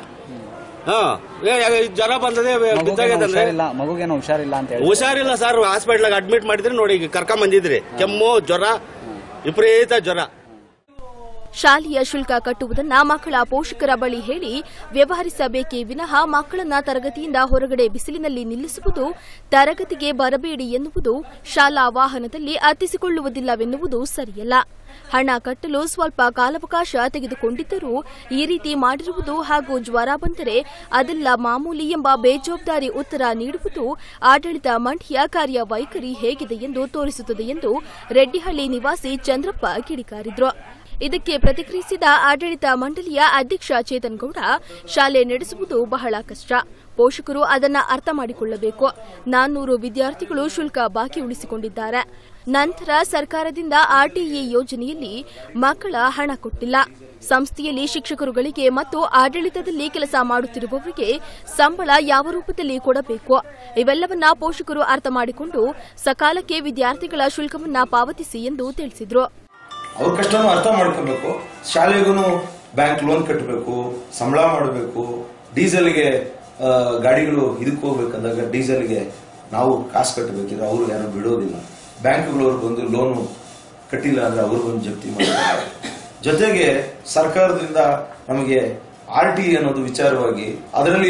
ಜ್ವರ ಬಂದದೆ ಬಿದ್ದಾಗಂದ್ರೆ ಮಗುಗೇನೋ ಹುಷಾರಿಲ್ಲ ಅಂತ ಹೇಳಿ ಹುಷಾರಿಲ್ಲ ಸರ್, ಹಾಸ್ಪಿಟಲ್ ಅಡ್ಮಿಟ್ ಮಾಡಿದ್ರಿ ನೋಡಿ, ಕರ್ಕೊಂಡ್ ಬಂದಿದ್ರಿ. ಕೆಮ್ಮು ಜ್ವರ, ವಿಪರೀತ ಜ್ವರ. ಶಾಲೆಯ ಶುಲ್ಕ ಕಟ್ಟುವುದನ್ನ ಮಕ್ಕಳ ಪೋಷಕರ ಬಳಿ ಹೇಳಿ ವ್ಯವಹರಿಸಬೇಕೇ ವಿನಃ ಮಕ್ಕಳನ್ನ ತರಗತಿಯಿಂದ ಹೊರಗಡೆ ಬಿಸಿಲಿನಲ್ಲಿ ನಿಲ್ಲಿಸುವುದು, ತರಗತಿಗೆ ಬರಬೇಡಿ ಎನ್ನುವುದು, ಶಾಲಾ ವಾಹನದಲ್ಲಿ ಹತ್ತಿಸಿಕೊಳ್ಳುವುದಿಲ್ಲವೆನ್ನುವುದು ಸರಿಯಲ್ಲ. ಹಣ ಕಟ್ಟಲು ಸ್ವಲ್ಪ ಕಾಲಾವಕಾಶ ತೆಗೆದುಕೊಂಡಿದ್ದರೂ ಈ ರೀತಿ ಮಾಡಿರುವುದು ಹಾಗೂ ಜ್ವರ ಬಂದರೆ ಅದೆಲ್ಲ ಮಾಮೂಲಿ ಎಂಬ ಬೇಜವಾಬ್ದಾರಿ ಉತ್ತರ ನೀಡುವುದು ಆಡಳಿತ ಮಂಡಳಿಯ ಕಾರ್ಯವೈಖರಿ ಹೇಗಿದೆ ಎಂದು ತೋರಿಸುತ್ತದೆ ಎಂದು ರೆಡ್ಡಿಹಳ್ಳಿ ನಿವಾಸಿ ಚಂದ್ರಪ್ಪ ಕಿಡಿಕಾರಿದ್ರು. ಇದಕ್ಕೆ ಪ್ರತಿಕ್ರಿಯಿಸಿದ ಆಡಳಿತ ಮಂಡಳಿಯ ಅಧ್ಯಕ್ಷ ಚೇತನ್ ಗೌಡ, ಶಾಲೆ ನಡೆಸುವುದು ಬಹಳ ಕಷ್ಟ, ಪೋಷಕರು ಅದನ್ನು ಅರ್ಥ ಮಾಡಿಕೊಳ್ಳಬೇಕು. 400 ವಿದ್ಯಾರ್ಥಿಗಳು ಶುಲ್ಕ ಬಾಕಿ ಉಳಿಸಿಕೊಂಡಿದ್ದಾರೆ. ನಂತರ ಸರ್ಕಾರದಿಂದ RTE ಯೋಜನೆಯಲ್ಲಿ ಮಕ್ಕಳ ಹಣ ಕೊಟ್ಟಿಲ್ಲ. ಸಂಸ್ಥೆಯಲ್ಲಿ ಶಿಕ್ಷಕರುಗಳಿಗೆ ಮತ್ತು ಆಡಳಿತದಲ್ಲಿ ಕೆಲಸ ಮಾಡುತ್ತಿರುವವರಿಗೆ ಸಂಬಳ ಯಾವ ರೂಪದಲ್ಲಿ ಕೊಡಬೇಕು, ಇವೆಲ್ಲವನ್ನ ಪೋಷಕರು ಅರ್ಥ ಮಾಡಿಕೊಂಡು ಸಕಾಲಕ್ಕೆ ವಿದ್ಯಾರ್ಥಿಗಳ ಶುಲ್ಕವನ್ನ ಪಾವತಿಸಿ ಎಂದು ತಿಳಿಸಿದರು. ಅವ್ರ ಕಷ್ಟನೂ ಅರ್ಥ ಮಾಡ್ಕೋಬೇಕು. ಶಾಲೆಗೂ ಬ್ಯಾಂಕ್ ಲೋನ್ ಕಟ್ಟಬೇಕು, ಸಂಬಳ ಮಾಡಬೇಕು, ಡೀಸೆಲ್ಗೆ ಗಾಡಿಗಳು ಇದಕ್ಕೆ ಹೋಗ್ಬೇಕಂದಾಗ ಡೀಸೆಲ್ಗೆ ನಾವು ಕಾಸು ಕಟ್ಟಬೇಕಿದ್ರೆ ಅವರು ಯಾರು ಬಿಡೋದಿಲ್ಲ. ಬ್ಯಾಂಕ್ಗಳವ್ರು ಬಂದು ಲೋನು ಕಟ್ಟಿಲ್ಲ ಅಂದ್ರೆ ಅವ್ರಿಗೊಂದು ಜಪ್ತಿ ಮಾಡ್ತಾರೆ. ಜೊತೆಗೆ ಸರ್ಕಾರದಿಂದ ನಮಗೆ RTE ಅನ್ನೋದು ವಿಚಾರವಾಗಿ ಅದರಲ್ಲಿ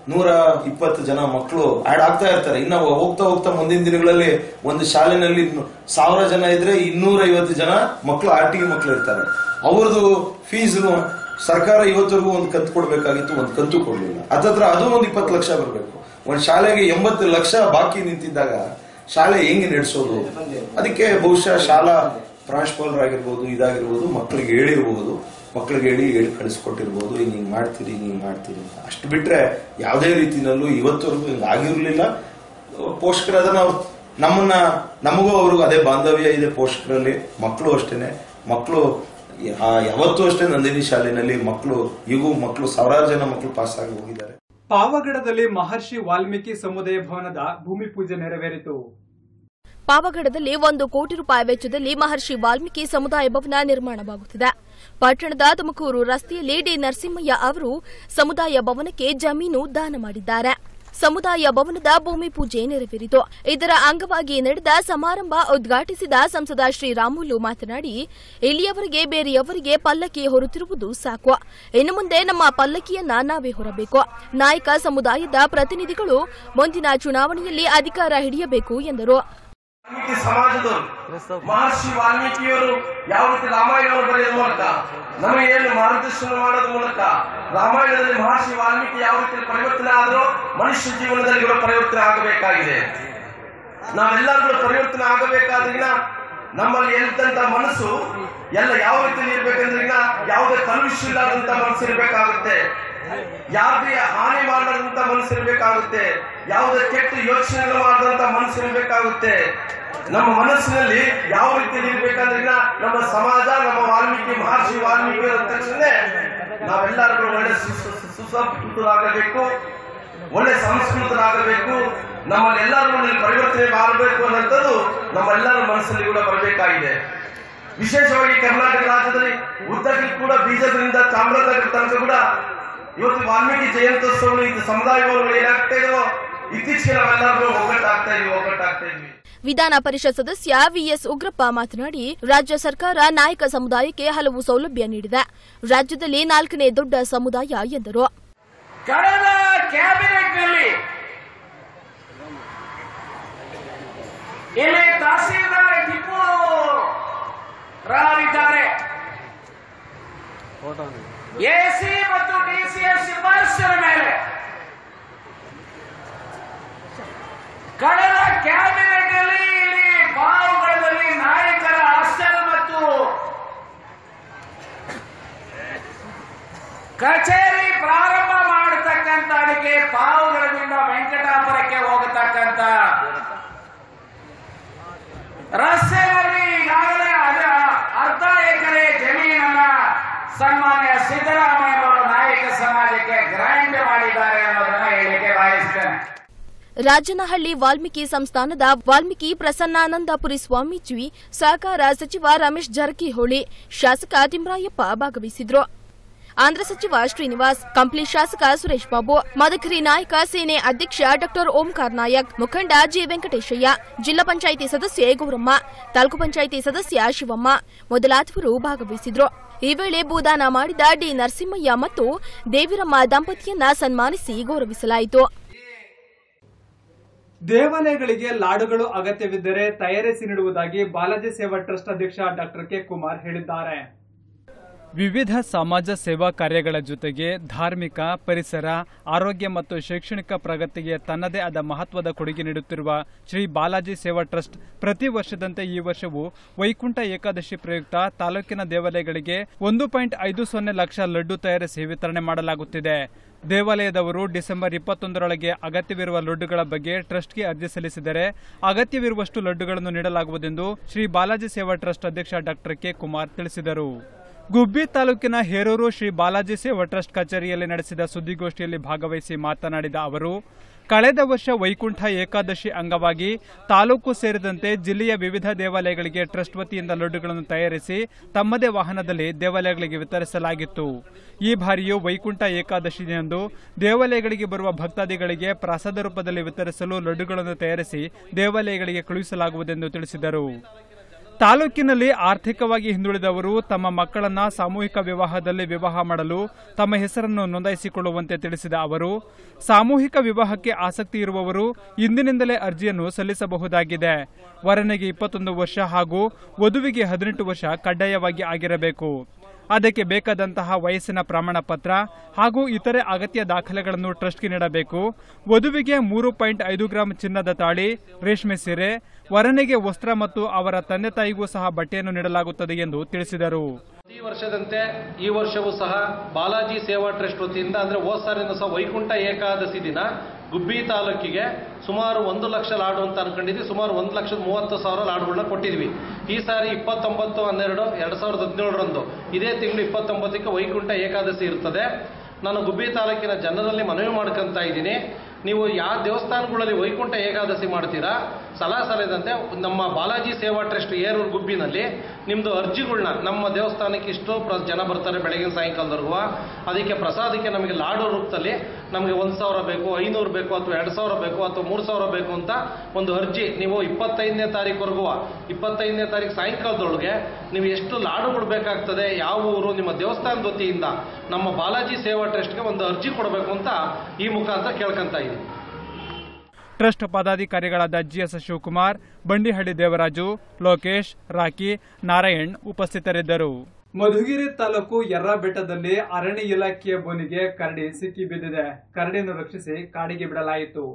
120 ಜನ ಮಕ್ಕಳು ಆಡ್ ಆಗ್ತಾ ಇರ್ತಾರೆ. ಇನ್ನು ಹೋಗ್ತಾ ಹೋಗ್ತಾ ಮುಂದಿನ ದಿನಗಳಲ್ಲಿ ಒಂದು ಶಾಲೆನಲ್ಲಿ 1000 ಜನ ಇದ್ರೆ 250 ಜನ ಮಕ್ಕಳು RTE ಮಕ್ಕಳು ಇರ್ತಾರೆ. ಅವ್ರದ್ದು ಫೀಸ್ ಸರ್ಕಾರ ಇವತ್ತರೆಗೂ ಒಂದು ಕಂತು ಕೊಡ್ಬೇಕಾಗಿತ್ತು, ಒಂದು ಕಂತು ಕೊಡ್ಲಿಲ್ಲ. ಹತ್ತತ್ರ ಅದು ಒಂದು 20 ಲಕ್ಷ ಬರಬೇಕು. ಒಂದು ಶಾಲೆಗೆ 80 ಲಕ್ಷ ಬಾಕಿ ನಿಂತಿದ್ದಾಗ ಶಾಲೆ ಹೆಂಗೆ ನಡೆಸೋದು? ಅದಕ್ಕೆ ಬಹುಶಃ ಶಾಲಾ ಪ್ರಾಂಶುಪಾಲರಾಗಿರ್ಬೋದು, ಇದಾಗಿರ್ಬೋದು, ಮಕ್ಕಳಿಗೆ ಹೇಳಿರ್ಬೋದು, ಮಕ್ಕಳಿಗೆ ಹೇಳಿ ಕಳಿಸ್ಕೊಟ್ಟಿರ್ಬೋದು, ಹಿಂಗ್ ಮಾಡ್ತೀರಿ ಹಿಂಗ್ ಮಾಡ್ತೀರಿ ಅಂತ. ಅಷ್ಟು ಬಿಟ್ರೆ ಯಾವುದೇ ರೀತಿನಲ್ಲೂ ಇವತ್ತವರೆಗೂ ಹಿಂಗ್ ಆಗಿರ್ಲಿಲ್ಲ. ಪೋಷಕರು ಅದನ್ನ ನಮಗೂ ಅವ್ರಿಗೂ ಅದೇ ಬಾಂಧವ್ಯ ಇದೆ ಪೋಷಕರಲ್ಲಿ. ಮಕ್ಕಳು ಅಷ್ಟೇನೆ, ಮಕ್ಕಳು ಯಾವತ್ತೂ ಅಷ್ಟೇ ನಂದಿನಿ ಶಾಲೆಯಲ್ಲಿ ಮಕ್ಕಳು ಸಾವಿರಾರು ಜನ ಮಕ್ಕಳು ಪಾಸ್ ಆಗಿ ಹೋಗಿದ್ದಾರೆ. ಪಾವಗಡದಲ್ಲಿ ಮಹರ್ಷಿ ವಾಲ್ಮೀಕಿ ಸಮುದಾಯ ಭವನದ ಭೂಮಿ ಪೂಜೆ ನೆರವೇರಿತು. ಪಾವಗಡದಲ್ಲಿ 1 ಕೋಟಿ ರೂಪಾಯಿ ವೆಚ್ಚದಲ್ಲಿ ಮಹರ್ಷಿ ವಾಲ್ಮೀಕಿ ಸಮುದಾಯ ಭವನ ನಿರ್ಮಾಣವಾಗುತ್ತಿದೆ. ಪಟ್ಟಣದ ತುಮಕೂರು ರಸ್ತೆಯಲ್ಲಿ ಡಿ ನರಸಿಂಹಯ್ಯ ಅವರು ಸಮುದಾಯ ಭವನಕ್ಕೆ ಜಮೀನು ದಾನ ಮಾಡಿದ್ದಾರೆ. ಸಮುದಾಯ ಭವನದ ಭೂಮಿ ಪೂಜೆ ನೆರವೇರಿತು. ಇದರ ಅಂಗವಾಗಿ ನಡೆದ ಸಮಾರಂಭ ಉದ್ಘಾಟಿಸಿದ ಸಂಸದ ಶ್ರೀರಾಮುಲು ಮಾತನಾಡಿ, ಇಲ್ಲಿಯವರೆಗೆ ಬೇರೆಯವರಿಗೆ ಪಲ್ಲಕ್ಕಿ ಹೊರುತ್ತಿರುವುದು ಸಾಕು, ಇನ್ನು ಮುಂದೆ ನಮ್ಮ ಪಲ್ಲಕ್ಕಿಯನ್ನ ನಾವೇ ಹೊರಬೇಕು. ನಾಯಕ ಸಮುದಾಯದ ಪ್ರತಿನಿಧಿಗಳು ಮುಂದಿನ ಚುನಾವಣೆಯಲ್ಲಿ ಅಧಿಕಾರ ಹಿಡಿಯಬೇಕು ಎಂದರು. ಸಮಾಜದವರು ಮಹರ್ಷಿ ವಾಲ್ಮೀಕಿಯವರು ಯಾವ ರೀತಿ ರಾಮಾಯಣವನ್ನು ಬರೆಯುವ ಮೂಲಕ ನಮಗೆ ಏನು ಮಾರ್ಗದರ್ಶನ ಮಾಡೋದ್ರ ಮೂಲಕ ರಾಮಾಯಣದಲ್ಲಿ ಮಹರ್ಷಿ ವಾಲ್ಮೀಕಿ ಯಾವ ರೀತಿ ಪರಿವರ್ತನೆ ಆದರೂ ಮನುಷ್ಯ ಜೀವನದಲ್ಲಿ ಕೂಡ ಪರಿವರ್ತನೆ ಆಗಬೇಕಾಗಿದೆ. ನಾವೆಲ್ಲರೂ ಪರಿವರ್ತನೆ ಆಗಬೇಕಾದ್ರಿನ ನಮ್ಮಲ್ಲಿ ಎಲ್ಲಿದ್ದಂತ ಮನಸ್ಸು ಎಲ್ಲ ಯಾವ ರೀತಿಯಲ್ಲಿ ಇರ್ಬೇಕಂದ್ರೆ ಯಾವುದೇ ಕಲುಷಿತ ಇಲ್ಲದಂತ ಮನಸ್ಸು ಇರಬೇಕಾಗುತ್ತೆ, ಯಾವುದೇ ಹಾನಿ ಮಾಡದಂತ ಮನಸ್ಸು ಇರಬೇಕಾಗುತ್ತೆ, ಯಾವುದೇ ಕೆಟ್ಟ ಯೋಚನೆಗಳು ಮಾಡದಂತ ಮನಸ್ಸು ಇರಬೇಕಾಗುತ್ತೆ. ನಮ್ಮ ಮನಸ್ಸಿನಲ್ಲಿ ಯಾವ ರೀತಿಯಲ್ಲಿ ಇರ್ಬೇಕಂದ್ರೆ ನಮ್ಮ ಸಮಾಜ ನಮ್ಮ ಮಹರ್ಷಿ ವಾಲ್ಮೀಕಿ ಅಂದ ತಕ್ಷಣ ನಾವೆಲ್ಲರೂ ಒಳ್ಳೆ ಸುಸಂಸ್ಕೃತರಾಗಬೇಕು, ಒಳ್ಳೆ ಸಂಸ್ಕೃತರಾಗಬೇಕು, ನಮ್ಮಲ್ಲಿ ಎಲ್ಲರೂ ಪರಿವರ್ತನೆ ಮಾಡಬೇಕು ಅನ್ನೋಂಥದ್ದು ನಮ್ಮೆಲ್ಲರ ಮನಸ್ಸಲ್ಲಿ ಕೂಡ ಬರಬೇಕಾಗಿದೆ. ವಿಶೇಷವಾಗಿ ಕರ್ನಾಟಕ ರಾಜ್ಯದಲ್ಲಿ ಉದ್ದಕ್ಕೂ ಕೂಡ ಬೀಜದಿಂದ ಚಾಮರಾಜನಗರ ತನಕ ಕೂಡ ಇವತ್ತು ವಾಲ್ಮೀಕಿ ಜಯಂತ್ಯೋತ್ಸವ ಇದು ಸಮುದಾಯಗಳು ಏನಾಗ್ತಾ ಇದೋ ಇತ್ತೀಚೆಗೆ ನಾವೆಲ್ಲರೂ ಒಗ್ಗಟ್ಟಾಗ್ತಾ ಇದ್ವಿ. ವಿಧಾನ ಪರಿಷತ್ ಸದಸ್ಯ ವಿಎಸ್ ಉಗ್ರಪ್ಪ ಮಾತನಾಡಿ, ರಾಜ್ಯ ಸರ್ಕಾರ ನಾಯಕ ಸಮುದಾಯಕ್ಕೆ ಹಲವು ಸೌಲಭ್ಯ ನೀಡಿದೆ. ರಾಜ್ಯದಲ್ಲಿ 4ನೇ ದೊಡ್ಡ ಸಮುದಾಯ ಎಂದರು. ಕಳೆದ ಕ್ಯಾಬಿನೆಟ್ನಲ್ಲಿ ಇಲ್ಲಿ ತಹಸೀಲ್ದಾರ್ ಟಿಪ್ಪು ರಾವಿದ್ದಾರೆ, ಎಸಿ ಮತ್ತು ಡಿಸಿಎಂ ಶಿಫಾರಸಿನ ಮೇಲೆ ಕಳೆದ ಕ್ಯಾಬಿನೆಟ್ ನಲ್ಲಿ ಇಲ್ಲಿ ಪಾವುಗಳಲ್ಲಿ ನಾಯಕರ ಹಾಸ್ಟೆಲ್ ಮತ್ತು ಕಚೇರಿ ಪ್ರಾರಂಭ ಮಾಡತಕ್ಕಂತ ಅದಕ್ಕೆ ಪಾವುಗಳಿಂದ ವೆಂಕಟಾಪುರಕ್ಕೆ ಹೋಗತಕ್ಕಂತ ರಸ್ತೆಯಲ್ಲಿ ಈಗಾಗಲೇ ಅರ್ಧ ಎಕರೆ ಜಮೀನನ್ನ ಸನ್ಮಾನ್ಯ ಸಿದ್ದರಾಮಯ್ಯನವರು ನಾಯಕ ಸಮಾಜಕ್ಕೆ ಗ್ರಾಂಟ್ ಮಾಡಿದ್ದಾರೆ ಅನ್ನೋದನ್ನ ಹೇಳಿಕೆ ಬಯಸ್ತೇನೆ. ರಾಜನಹಳ್ಳಿ ವಾಲ್ಮೀಕಿ ಸಂಸ್ಥಾನದ ವಾಲ್ಮೀಕಿ ಪ್ರಸನ್ನಾನಂದಪುರಿ ಸ್ವಾಮೀಜಿ, ಸಹಕಾರ ಸಚಿವ ರಮೇಶ್ ಜಾರಕಿಹೊಳಿ, ಶಾಸಕ ತಿಮ್ರಾಯಪ್ಪ ಭಾಗವಹಿಸಿದ್ರು. ಆಂಧ್ರ ಸಚಿವ ಶ್ರೀನಿವಾಸ್, ಕಂಪ್ಲಿ ಶಾಸಕ ಸುರೇಶ್ ಬಾಬು, ಮದಕರಿ ನಾಯಕ ಸೇನೆ ಅಧ್ಯಕ್ಷ ಡಾ ಓಂಕಾರ್ ನಾಯಕ್, ಮುಖಂಡ ಜಿ ವೆಂಕಟೇಶಯ್ಯ, ಜಿಲ್ಲಾ ಪಂಚಾಯಿತಿ ಸದಸ್ಯೆ ಗೌರಮ್ಮ, ತಾಲೂಕು ಪಂಚಾಯಿತಿ ಸದಸ್ಯ ಶಿವಮ್ಮ ಮೊದಲಾದವರು ಭಾಗವಹಿಸಿದ್ರು. ಈ ವೇಳೆ ಭೂದಾನ ಮಾಡಿದ ಡಿ ನರಸಿಂಹಯ್ಯ ಮತ್ತು ದೇವಿರಮ್ಮ ದಂಪತಿಯನ್ನ ಸನ್ಮಾನಿಸಿ ಗೌರವಿಸಲಾಯಿತು. ದೇವಾಲಯಗಳಿಗೆ ಲಾಡುಗಳು ಅಗತ್ಯವಿದ್ದರೆ ತಯಾರಿಸಿ ನೀಡುವುದಾಗಿ ಬಾಲಾಜಿ ಸೇವಾ ಟ್ರಸ್ಟ್ ಅಧ್ಯಕ್ಷ ಡಾ ಕೆ ಕುಮಾರ್ ಹೇಳಿದ್ದಾರೆ. ವಿವಿಧ ಸಮಾಜ ಸೇವಾ ಕಾರ್ಯಗಳ ಜೊತೆಗೆ ಧಾರ್ಮಿಕ, ಪರಿಸರ, ಆರೋಗ್ಯ ಮತ್ತು ಶೈಕ್ಷಣಿಕ ಪ್ರಗತಿಗೆ ತನ್ನದೇ ಆದ ಮಹತ್ವದ ಕೊಡುಗೆ ನೀಡುತ್ತಿರುವ ಶ್ರೀ ಬಾಲಾಜಿ ಸೇವಾ ಟ್ರಸ್ಟ್ ಪ್ರತಿ ವರ್ಷದಂತೆ ಈ ವರ್ಷವೂ ವೈಕುಂಠ ಏಕಾದಶಿ ಪ್ರಯುಕ್ತ ತಾಲೂಕಿನ ದೇವಾಲಯಗಳಿಗೆ 1.50 ಲಕ್ಷ ಲಡ್ಡು ತಯಾರಿಸಿ ವಿತರಣೆ ಮಾಡಲಾಗುತ್ತಿದೆ. ದೇವಾಲಯದವರು ಡಿಸೆಂಬರ್ 21ರೊಳಗೆ ಅಗತ್ಯವಿರುವ ಲಡ್ಡುಗಳ ಬಗ್ಗೆ ಟ್ರಸ್ಟ್ಗೆ ಅರ್ಜಿ ಸಲ್ಲಿಸಿದರೆ ಅಗತ್ಯವಿರುವಷ್ಟು ಲಡ್ಡುಗಳನ್ನು ನೀಡಲಾಗುವುದೆಂದು ಶ್ರೀ ಬಾಲಾಜಿ ಸೇವಾ ಟ್ರಸ್ಟ್ ಅಧ್ಯಕ್ಷ ಡಾ ಕೆ ಕುಮಾರ್ ತಿಳಿಸಿದರು. ಗುಬ್ಬಿ ತಾಲೂಕಿನ ಹೇರೂರು ಶ್ರೀ ಬಾಲಾಜಿ ಸೇವಾ ಟ್ರಸ್ಟ್ ಕಚೇರಿಯಲ್ಲಿ ನಡೆಸಿದ ಸುದ್ದಿಗೋಷ್ಠಿಯಲ್ಲಿ ಭಾಗವಹಿಸಿ ಮಾತನಾಡಿದ ಅವರು, ಕಳೆದ ವರ್ಷ ವೈಕುಂಠ ಏಕಾದಶಿ ಅಂಗವಾಗಿ ತಾಲೂಕು ಸೇರಿದಂತೆ ಜಿಲ್ಲೆಯ ವಿವಿಧ ದೇವಾಲಯಗಳಿಗೆ ಟ್ರಸ್ಟ್ ವತಿಯಿಂದ ಲಡ್ಡುಗಳನ್ನು ತಯಾರಿಸಿ ತಮ್ಮದೇ ವಾಹನದಲ್ಲಿ ದೇವಾಲಯಗಳಿಗೆ ವಿತರಿಸಲಾಗಿತ್ತು. ಈ ಬಾರಿಯೂ ವೈಕುಂಠ ಏಕಾದಶಿಯಂದು ದೇವಾಲಯಗಳಿಗೆ ಬರುವ ಭಕ್ತಾದಿಗಳಿಗೆ ಪ್ರಸಾದ ರೂಪದಲ್ಲಿ ವಿತರಿಸಲು ಲಡ್ಡುಗಳನ್ನು ತಯಾರಿಸಿ ದೇವಾಲಯಗಳಿಗೆ ಕಳುಹಿಸಲಾಗುವುದೆಂದು ತಿಳಿಸಿದರು. ತಾಲೂಕಿನಲ್ಲಿ ಆರ್ಥಿಕವಾಗಿ ಹಿಂದುಳಿದವರು ತಮ್ಮ ಮಕ್ಕಳನ್ನ ಸಾಮೂಹಿಕ ವಿವಾಹದಲ್ಲಿ ವಿವಾಹ ಮಾಡಲು ತಮ್ಮ ಹೆಸರನ್ನು ನೋಂದಾಯಿಸಿಕೊಳ್ಳುವಂತೆ ತಿಳಿಸಿದ ಅವರು, ಸಾಮೂಹಿಕ ವಿವಾಹಕ್ಕೆ ಆಸಕ್ತಿ ಇರುವವರು ಇಂದಿನಿಂದಲೇ ಅರ್ಜಿಯನ್ನು ಸಲ್ಲಿಸಬಹುದಾಗಿದೆ. ವರನಿಗೆ 21 ವರ್ಷ ಹಾಗೂ ವಧುವಿಗೆ 18 ವರ್ಷ ಕಡ್ಡಾಯವಾಗಿ ಆಗಿರಬೇಕು. ಅದಕ್ಕೆ ಬೇಕಾದಂತಹ ವಯಸ್ಸಿನ ಪ್ರಮಾಣ ಪತ್ರ ಹಾಗೂ ಇತರೆ ಅಗತ್ಯ ದಾಖಲೆಗಳನ್ನು ಟ್ರಸ್ಟ್ಗೆ ನೀಡಬೇಕು. ವಧುವಿಗೆ 3.5 ಗ್ರಾಂ ಚಿನ್ನದ ತಾಳಿ, ರೇಷ್ಮೆ ಸೀರೆ, ವರನಿಗೆ ವಸ್ತ್ರ ಮತ್ತು ಅವರ ತಂದೆ ತಾಯಿಗೂ ಸಹ ಬಟ್ಟೆಯನ್ನು ನೀಡಲಾಗುತ್ತದೆ ಎಂದು ತಿಳಿಸಿದರು. ಈ ವರ್ಷದಂತೆ ಈ ವರ್ಷವೂ ಸಹ ಬಾಲಾಜಿ ಸೇವಾ ಟ್ರಸ್ಟ್ ವತಿಯಿಂದ ಅಂದ್ರೆ ಹೋದ ಸಾರಿನ ಸಹ ವೈಕುಂಠ ಏಕಾದಶಿ ದಿನ ಗುಬ್ಬಿ ತಾಲೂಕಿಗೆ ಸುಮಾರು 1 ಲಕ್ಷ ಲಾಡು ಅಂತ ಅನ್ಕೊಂಡಿದ್ವಿ. ಸುಮಾರು 1,30,000 ಲಾಡುಗಳನ್ನ ಕೊಟ್ಟಿದ್ವಿ. ಈ ಸಾರಿ 29/12/2017 ಇದೇ ತಿಂಗಳು 29ಕ್ಕೆ ವೈಕುಂಠ ಏಕಾದಶಿ ಇರ್ತದೆ. ನಾನು ಗುಬ್ಬಿ ತಾಲೂಕಿನ ಜನರಲ್ಲಿ ಮನವಿ ಮಾಡ್ಕೊಂತ ಇದ್ದೀನಿ, ನೀವು ಯಾವ ದೇವಸ್ಥಾನಗಳಲ್ಲಿ ವೈಕುಂಠ ಏಕಾದಶಿ ಮಾಡ್ತೀರಾ ಸಲಹೆದಂತೆ ನಮ್ಮ ಬಾಲಾಜಿ ಸೇವಾ ಟ್ರಸ್ಟ್ ಏರೂರು ಗುಬ್ಬಿನಲ್ಲಿ ನಿಮ್ಮದು ಅರ್ಜಿಗಳನ್ನ ನಮ್ಮ ದೇವಸ್ಥಾನಕ್ಕೆ ಇಷ್ಟು ಜನ ಬರ್ತಾರೆ ಬೆಳಗಿನ ಸಾಯಂಕಾಲದವರೆಗೂ, ಅದಕ್ಕೆ ಪ್ರಸಾದಕ್ಕೆ ನಮಗೆ ಲಾಡು ರೂಪದಲ್ಲಿ ನಮಗೆ 1,000 ಬೇಕು, 500 ಬೇಕು, ಅಥವಾ 2,000 ಬೇಕು, ಅಥವಾ 3,000 ಬೇಕು ಅಂತ ಒಂದು ಅರ್ಜಿ ನೀವು 25ನೇ ತಾರೀಕುವರೆಗೂ 25ನೇ ತಾರೀಕು ಸಾಯಂಕಾಲದೊಳಗೆ ನೀವು ಎಷ್ಟು ಲಾಡುಗಳು ಬೇಕಾಗ್ತದೆ, ಯಾವ ಊರು, ನಿಮ್ಮ ದೇವಸ್ಥಾನದ ವತಿಯಿಂದ ನಮ್ಮ ಬಾಲಾಜಿ ಸೇವಾ ಟ್ರಸ್ಟ್ಗೆ ಒಂದು ಅರ್ಜಿ ಕೊಡಬೇಕು ಅಂತ ಈ ಮುಖಾಂತರ ಕೇಳ್ಕೊಂತ ಇದ್ದೀನಿ. ಟ್ರಸ್ಟ್ ಪದಾಧಿಕಾರಿಗಳಾದ ಜಿಎಸ್ ಶಿವಕುಮಾರ್, ಬಂಡಿಹಳ್ಳಿ ದೇವರಾಜು, ಲೋಕೇಶ್, ರಾಕಿ, ನಾರಾಯಣ್ ಉಪಸ್ಥಿತರಿದ್ದರು. ಮಧುಗಿರಿ ತಾಲೂಕು ಯರ್ರಾಬೆಟ್ಟದಲ್ಲಿ ಅರಣ್ಯ ಇಲಾಖೆಯ ಬೋನಿಗೆ ಕರಡಿ ಸಿಕ್ಕಿ ಬಿದ್ದಿದೆ. ಕರಡಿಯನ್ನು ರಕ್ಷಿಸಿ ಕಾಡಿಗೆ ಬಿಡಲಾಯಿತು.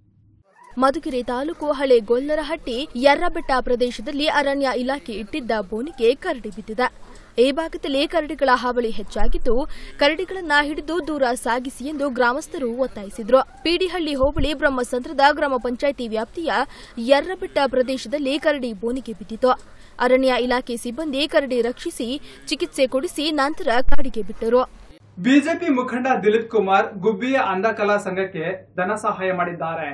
ಮಧುಗಿರಿ ತಾಲೂಕು ಹಳೆ ಗೊಲ್ಲರಹಟ್ಟಿ ಯರ್ರಾಬೆಟ್ಟ ಪ್ರದೇಶದಲ್ಲಿ ಅರಣ್ಯ ಇಲಾಖೆ ಇಟ್ಟಿದ್ದ ಬೋನಿಗೆ ಕರಡಿ ಬಿದ್ದಿದೆ. ಈ ಭಾಗದಲ್ಲಿ ಕರಡಿಗಳ ಹಾವಳಿ ಹೆಚ್ಚಾಗಿದ್ದು, ಕರಡಿಗಳನ್ನ ಹಿಡಿದು ದೂರ ಸಾಗಿಸಿ ಎಂದು ಗ್ರಾಮಸ್ಥರು ಒತ್ತಾಯಿಸಿದ್ರು. ಪಿಡಿಹಳ್ಳಿ ಹೋಬಳಿ ಬ್ರಹ್ಮಸಂದ್ರದ ಗ್ರಾಮ ಪಂಚಾಯಿತಿ ವ್ಯಾಪ್ತಿಯ ಯರ್ರಾಬೆಟ್ಟ ಪ್ರದೇಶದಲ್ಲಿ ಕರಡಿ ಬೋನಿಗೆ ಬಿದ್ದಿತು. ಅರಣ್ಯ ಇಲಾಖೆ ಸಿಬ್ಬಂದಿ ಕರಡಿ ರಕ್ಷಿಸಿ ಚಿಕಿತ್ಸೆ ಕೊಡಿಸಿ ನಂತರ ಕಾಡಿಗೆ ಬಿಟ್ಟರು. ಬಿಜೆಪಿ ಮುಖಂಡ ದಿಲೀಪ್ ಕುಮಾರ್ ಗುಬ್ಬಿಯ ಅಂಧಕಲಾ ಸಂಘಕ್ಕೆ ಧನ ಸಹಾಯ ಮಾಡಿದ್ದಾರೆ.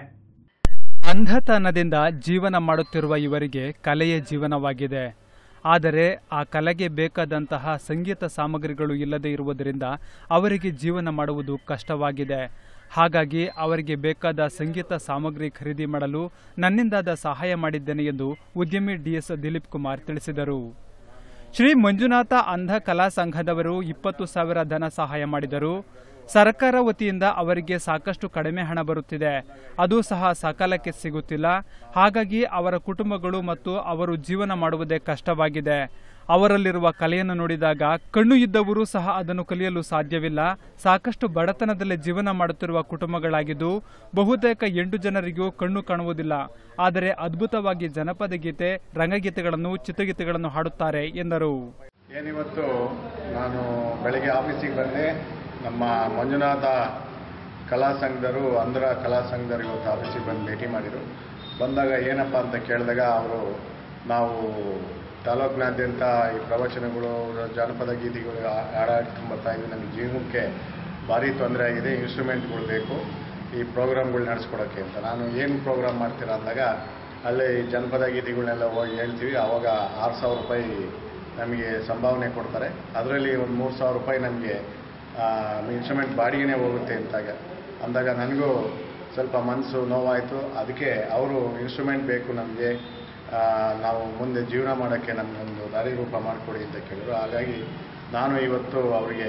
ಅಂಧತನದಿಂದ ಜೀವನ ಮಾಡುತ್ತಿರುವ ಇವರಿಗೆ ಕಲೆಯೇ ಜೀವನವಾಗಿದೆ. ಆದರೆ ಆ ಕಲೆಗೆ ಬೇಕಾದಂತಹ ಸಂಗೀತ ಸಾಮಗ್ರಿಗಳು ಇಲ್ಲದೆ ಇರುವುದರಿಂದ ಅವರಿಗೆ ಜೀವನ ಮಾಡುವುದು ಕಷ್ಟವಾಗಿದೆ. ಹಾಗಾಗಿ ಅವರಿಗೆ ಬೇಕಾದ ಸಂಗೀತ ಸಾಮಗ್ರಿ ಖರೀದಿ ಮಾಡಲು ನನ್ನಿಂದಾದ ಸಹಾಯ ಮಾಡಿದ್ದೇನೆ ಎಂದು ಉದ್ಯಮಿ ಡಿಎಸ್ ದಿಲೀಪ್ ಕುಮಾರ್ ತಿಳಿಸಿದರು. ಶ್ರೀ ಮಂಜುನಾಥ ಅಂಧ ಕಲಾ ಸಂಘದವರು 20,000 ಧನ ಸಹಾಯ ಮಾಡಿದರು. ಸರ್ಕಾರ ವತಿಯಿಂದ ಅವರಿಗೆ ಸಾಕಷ್ಟು ಕಡಿಮೆ ಹಣ ಬರುತ್ತಿದೆ, ಅದು ಸಹ ಸಕಾಲಕ್ಕೆ ಸಿಗುತ್ತಿಲ್ಲ. ಹಾಗಾಗಿ ಅವರ ಕುಟುಂಬಗಳು ಮತ್ತು ಅವರು ಜೀವನ ಮಾಡುವುದೇ ಕಷ್ಟವಾಗಿದೆ. ಅವರಲ್ಲಿರುವ ಕಲೆಯನ್ನು ನೋಡಿದಾಗ ಕಣ್ಣು ಇದ್ದವರು ಸಹ ಅದನ್ನು ಕಲಿಯಲು ಸಾಧ್ಯವಿಲ್ಲ. ಸಾಕಷ್ಟು ಬಡತನದಲ್ಲಿ ಜೀವನ ಮಾಡುತ್ತಿರುವ ಕುಟುಂಬಗಳಾಗಿದ್ದು, ಬಹುತೇಕ 8 ಜನರಿಗೂ ಕಣ್ಣು ಕಾಣುವುದಿಲ್ಲ. ಆದರೆ ಅದ್ಭುತವಾಗಿ ಜನಪದ ಗೀತೆ, ರಂಗಗೀತೆಗಳನ್ನು, ಚಿತ್ರಗೀತೆಗಳನ್ನು ಹಾಡುತ್ತಾರೆ ಎಂದರು. ಏನಿವತ್ತು ನಾನು ಬೆಳಗ್ಗೆ ಆಫೀಸಿಗೆ ಬಂದೆ. ನಮ್ಮ ಮಂಜುನಾಥ ಕಲಾ ಸಂಘದರು, ಅಂಧ್ರ ಕಲಾ ಸಂಘದವರು ಇವತ್ತು ಆಫೀಸಿಗೆ ಬಂದು ಭೇಟಿ ಮಾಡಿದರು. ಬಂದಾಗ ಏನಪ್ಪ ಅಂತ ಕೇಳಿದಾಗ ಅವರು, ನಾವು ತಾಲೂಕಿನಾದ್ಯಂತ ಈ ಪ್ರವಚನಗಳು, ಜಾನಪದ ಗೀತೆಗಳು ಹಾಡಾಡ್ಕೊಂಡು ಬರ್ತಾ ಇದ್ವಿ, ನಮಗೆ ಜೀವನಕ್ಕೆ ಭಾರಿ ತೊಂದರೆ ಆಗಿದೆ, ಇನ್ಸ್ಟ್ರೂಮೆಂಟ್ಗಳು ಬೇಕು ಈ ಪ್ರೋಗ್ರಾಮ್ಗಳು ನಡೆಸ್ಕೊಡೋಕ್ಕೆ ಅಂತ. ನಾನು ಏನು ಪ್ರೋಗ್ರಾಮ್ ಮಾಡ್ತೀರಾ ಅಂದಾಗ ಅಲ್ಲೇ ಈ ಜನಪದ ಗೀತೆಗಳನ್ನೆಲ್ಲ ಹೋಗಿ ಹೇಳ್ತೀವಿ. ಆವಾಗ 6,000 ರೂಪಾಯಿ ನಮಗೆ ಸಂಭಾವನೆ ಕೊಡ್ತಾರೆ. ಅದರಲ್ಲಿ ಒಂದು 3,000 ರೂಪಾಯಿ ನಮಗೆ ಇನ್ಸ್ಟ್ರೂಮೆಂಟ್ ಬಾಡಿಗೆನೇ ಹೋಗುತ್ತೆ ಅಂದಾಗ ನನಗೂ ಸ್ವಲ್ಪ ಮನಸ್ಸು ನೋವಾಯಿತು. ಅದಕ್ಕೆ ಅವರು ಇನ್ಸ್ಟ್ರೂಮೆಂಟ್ ಬೇಕು ನಮಗೆ, ನಾವು ಮುಂದೆ ಜೀವನ ಮಾಡೋಕ್ಕೆ ನಮಗೊಂದು ದಾರಿರೂಪ ಮಾಡಿಕೊಡಿ ಅಂತ ಕೇಳಿದ್ರು. ಹಾಗಾಗಿ ನಾನು ಇವತ್ತು ಅವರಿಗೆ